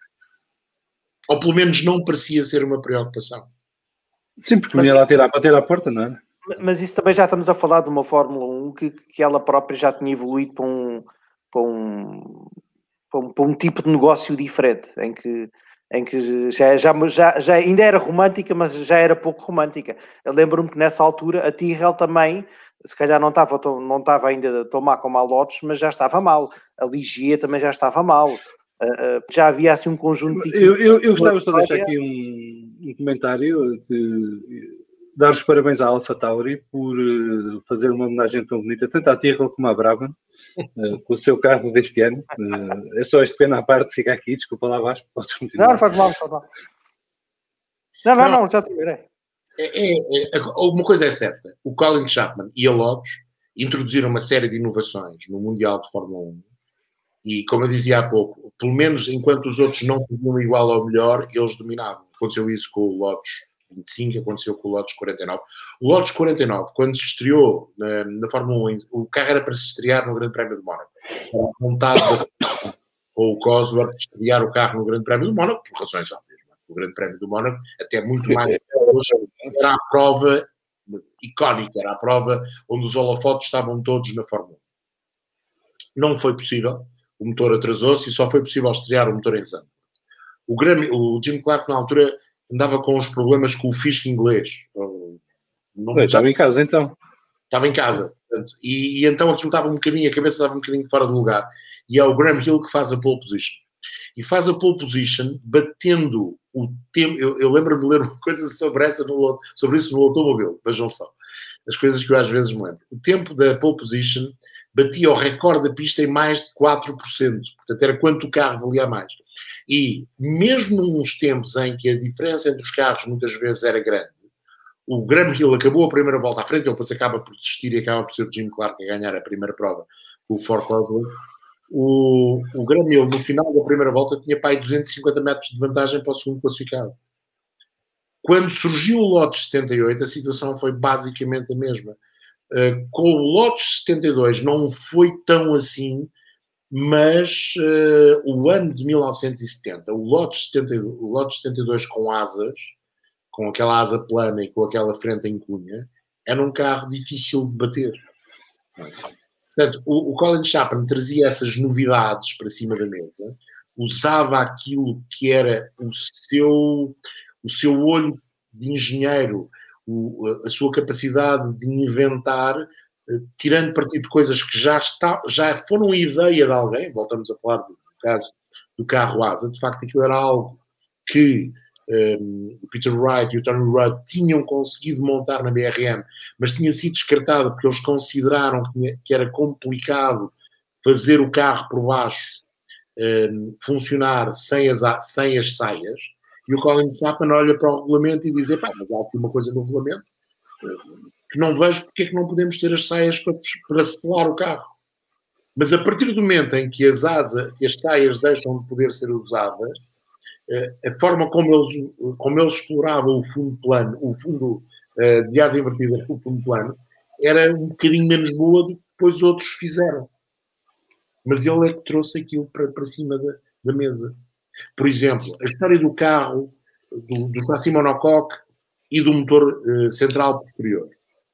Ou pelo menos não parecia ser uma preocupação. Sim, porque vinha lá tirar para ter à porta, não é? Mas isso também já estamos a falar de uma Fórmula um que, que ela própria já tinha evoluído para um, para um, para um, para um tipo de negócio diferente, em que, em que já, já, já, já ainda era romântica, mas já era pouco romântica. Eu lembro-me que nessa altura a Tyrrell também, se calhar não estava, não estava ainda tão má como a Lotus, mas já estava mal. A Ligier também já estava mal. Uh, uh, já havia assim um conjunto de... Eu, eu, eu gostava só de deixar aqui um, um comentário que dar os parabéns à AlphaTauri por uh, fazer uma homenagem tão bonita, tanto à Tyrrell como à Brabham, uh, com o seu carro deste ano. Uh, é só este pequeno à parte, fica aqui, desculpa lá, Vasco, podes continuar. Não, não faz mal, faz mal. Não, não, não, não já terminei. É, é, é, uma coisa é certa, o Colin Chapman e a Lotus introduziram uma série de inovações no Mundial de Fórmula um e, como eu dizia há pouco, pelo menos enquanto os outros não faziam igual ao melhor, eles dominavam. Aconteceu isso com o Lotus vinte e cinco, aconteceu com o Lotus quarenta e nove. O Lotus quarenta e nove, quando se estreou na, na Fórmula um, o carro era para se estrear no Grande Prémio de Mónaco. Era a vontade com o Cosworth de estrear o carro no Grande Prémio de Mónaco, por razões óbvias. O Grande Prémio do Mónaco, até muito mais era a prova icónica, era a prova onde os holofotes estavam todos na Fórmula um. Não foi possível, o motor atrasou-se e só foi possível estrear o motor em Zandvoort. O, Grêmio, o Jim Clark, na altura, andava com uns problemas com o fisco inglês. Não, estava em casa, então. Estava em casa. Portanto, e, e então aquilo estava um bocadinho, a cabeça estava um bocadinho fora do lugar. E é o Graham Hill que faz a pole position. E faz a pole position batendo o tempo... Eu, eu lembro-me de ler uma coisa sobre, essa no, sobre isso no automóvel. Vejam só. As coisas que eu às vezes me lembro. O tempo da pole position batia o recorde da pista em mais de quatro por cento. Portanto, era quanto o carro valia mais. E mesmo nos tempos em que a diferença entre os carros muitas vezes era grande, o Graham Hill acabou a primeira volta à frente, ele depois acaba por desistir e acaba por ser o Jim Clark a ganhar a primeira prova com o Ford Cosworth. O, o Graham Hill, no final da primeira volta, tinha para aí duzentos e cinquenta metros de vantagem para o segundo classificado. Quando surgiu o Lotus setenta e oito, a situação foi basicamente a mesma. Uh, com o Lotus setenta e dois não foi tão assim, mas uh, o ano de mil novecentos e setenta, o Lotus setenta e dois, o Lotus setenta e dois com asas, com aquela asa plana e com aquela frente em cunha, era um carro difícil de bater. Portanto, o, o Colin Chapman trazia essas novidades para cima da mesa, usava aquilo que era o seu, o seu olho de engenheiro, o, a sua capacidade de inventar, tirando partido de coisas que já, está, já foram ideia de alguém. Voltamos a falar do caso do carro asa. De facto, aquilo era algo que um, o Peter Wright e o Tony Rudd tinham conseguido montar na B R M, mas tinha sido descartado porque eles consideraram que, tinha, que era complicado fazer o carro por baixo um, funcionar sem as, sem as saias, e o Colin Chapman olha para o regulamento e diz, pá, mas há aqui uma coisa no regulamento que não vejo porque é que não podemos ter as saias para, para selar o carro. Mas a partir do momento em que as asas, as saias deixam de poder ser usadas, a forma como eles, como eles exploravam o fundo plano, o fundo uh, de asa invertida, o fundo plano, era um bocadinho menos boa do que depois outros fizeram. Mas ele é que trouxe aquilo para, para cima da, da mesa. Por exemplo, a história do carro, do, do chassi monocoque e do motor uh, central posterior.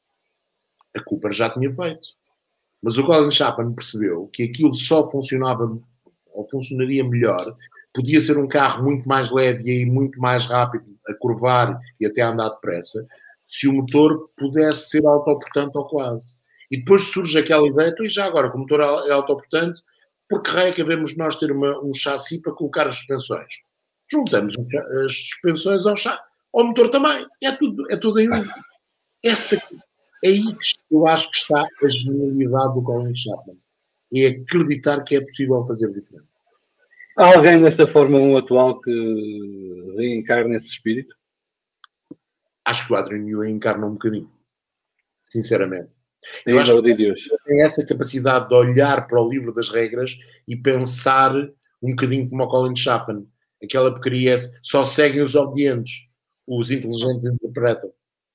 A Cooper já tinha feito. Mas o Colin Chapman percebeu que aquilo só funcionava, ou funcionaria melhor, podia ser um carro muito mais leve e muito mais rápido a curvar e até a andar depressa, se o motor pudesse ser autoportante ou quase. E depois surge aquela ideia, então, e já agora, que o motor é autoportante, por que raio é que devemos nós ter uma, um chassi para colocar as suspensões? Juntamos as suspensões ao, chassi, ao motor também. É tudo, é tudo em um. Essa, é aí que eu acho que está a genialidade do Colin Chapman. É acreditar que é possível fazer diferente. Há alguém nesta Fórmula um atual que reencarna esse espírito? Acho que o Adrian Newey encarna um bocadinho. Sinceramente. Eu acho que ele tem essa capacidade de olhar para o livro das regras e pensar um bocadinho como o Colin Chapman. Aquela porcaria, só seguem os obedientes. Os inteligentes interpretam.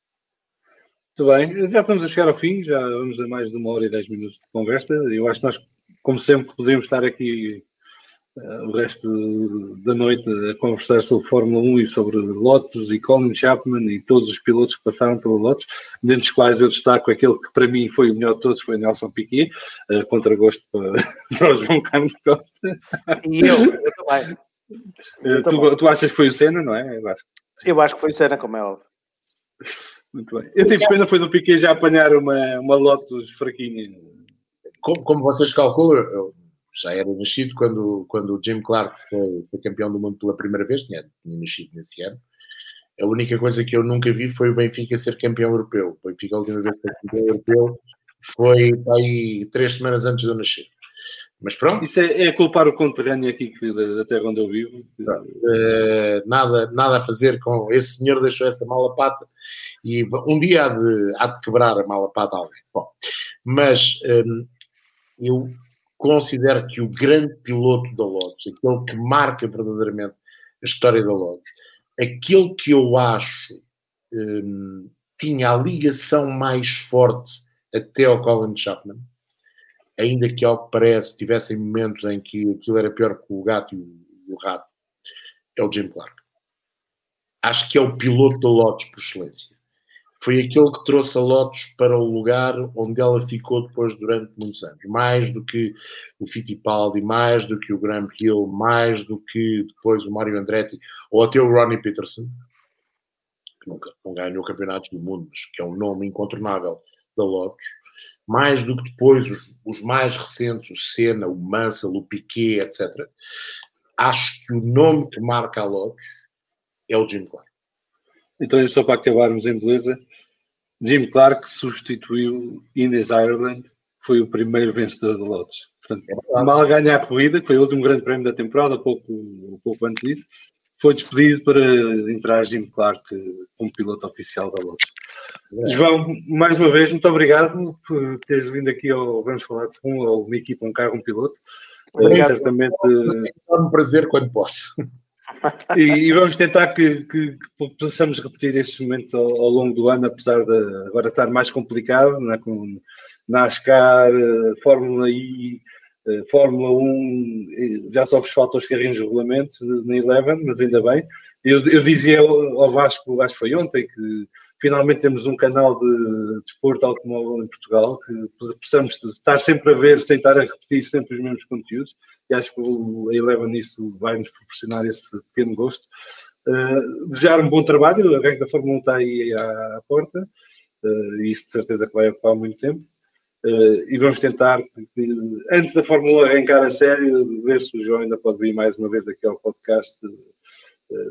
Muito bem. Já estamos a chegar ao fim. Já vamos a mais de uma hora e dez minutos de conversa. Eu acho que nós, como sempre, poderíamos estar aqui o resto da noite a conversar sobre Fórmula um e sobre Lotus e Colin Chapman e todos os pilotos que passaram pelo Lotus, dentre os quais eu destaco aquele que para mim foi o melhor de todos, foi Nelson Piquet, uh, contra gosto para, para o João Carlos Costa. E eu, eu também. Eu uh, também. Tu, tu achas que foi o Senna, não é? Eu acho, eu acho que foi o Senna, como é óbvio. Muito bem. Eu tive pena foi do Piquet já apanhar uma, uma Lotus fraquinha. Como, como vocês calculam, eu já era nascido quando, quando o Jim Clark foi, foi campeão do mundo pela primeira vez, tinha, tinha nascido nesse ano. A única coisa que eu nunca vi foi o Benfica ser campeão europeu. O Benfica, a última vez que foi campeão europeu, foi aí três semanas antes de eu nascer. Mas pronto. Isso é, é culpar o conterrâneo aqui que, da terra onde eu vivo. Uh, nada, nada a fazer com esse senhor, deixou essa mala pata e um dia há de, há de quebrar a mala pata a alguém. Bom, mas um, eu considero que o grande piloto da Lotus, aquele que marca verdadeiramente a história da Lotus, aquele que eu acho um, tinha a ligação mais forte até ao Colin Chapman, ainda que ao que parece tivessem momentos em que aquilo era pior que o gato e o, o rato, é o Jim Clark. Acho que é o piloto da Lotus por excelência. Foi aquele que trouxe a Lotus para o lugar onde ela ficou depois durante muitos anos. Mais do que o Fittipaldi, mais do que o Graham Hill, mais do que depois o Mario Andretti, ou até o Ronnie Peterson, que nunca não ganhou campeonatos do mundo, mas que é um nome incontornável da Lotus. Mais do que depois os, os mais recentes, o Senna, o Mansell, o Piquet, etcétera. Acho que o nome que marca a Lotus é o Jim Clark. Então, só para acabarmos em beleza, Jim Clark substituiu Ines Ireland, foi o primeiro vencedor da Lotus. Portanto, é mal ganhar a corrida, que foi o último grande prémio da temporada, pouco, pouco antes disso, foi despedido para entrar Jim Clark como piloto oficial da Lotus. É. João, mais uma vez, muito obrigado por teres vindo aqui ao Vamos Falar de um, ou uma equipa, um carro, um piloto. Obrigado. Uh, certamente. É um prazer quando posso. E, e vamos tentar que, que, que possamos repetir estes momentos ao, ao longo do ano, apesar de agora estar mais complicado, não é? Com NASCAR, Fórmula I, Fórmula um, já só vos faltam os carrinhos de regulamentos na Eleven, mas ainda bem. Eu, eu dizia ao Vasco, acho que foi ontem, que finalmente temos um canal de desporto automóvel em Portugal, que possamos estar sempre a ver, sem estar a repetir sempre os mesmos conteúdos. E acho que a Eleven isso vai-nos proporcionar esse pequeno gosto. Uh, desejar um bom trabalho, a rank da Fórmula um está aí à, à porta, uh, e isso de certeza que vai ocupar muito tempo. Uh, e vamos tentar, antes da Fórmula um arrancar a sério, ver se o João ainda pode vir mais uma vez aqui ao podcast, uh,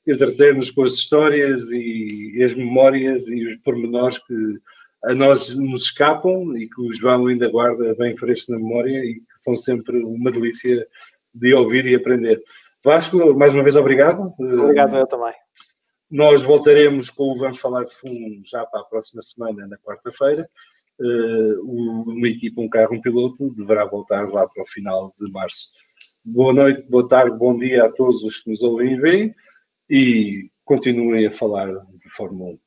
entreter-nos com as histórias e, e as memórias e os pormenores que a nós nos escapam e que o João ainda guarda bem fresco na memória e que são sempre uma delícia de ouvir e aprender. Vasco, mais uma vez obrigado. Obrigado, eu também. Nós voltaremos com o Vamos Falar de Fumo já para a próxima semana, na quarta-feira. Uh, uma equipa, um carro, um piloto, deverá voltar lá para o final de março. Boa noite, boa tarde, bom dia a todos os que nos ouvem e veem e continuem a falar de Fórmula um.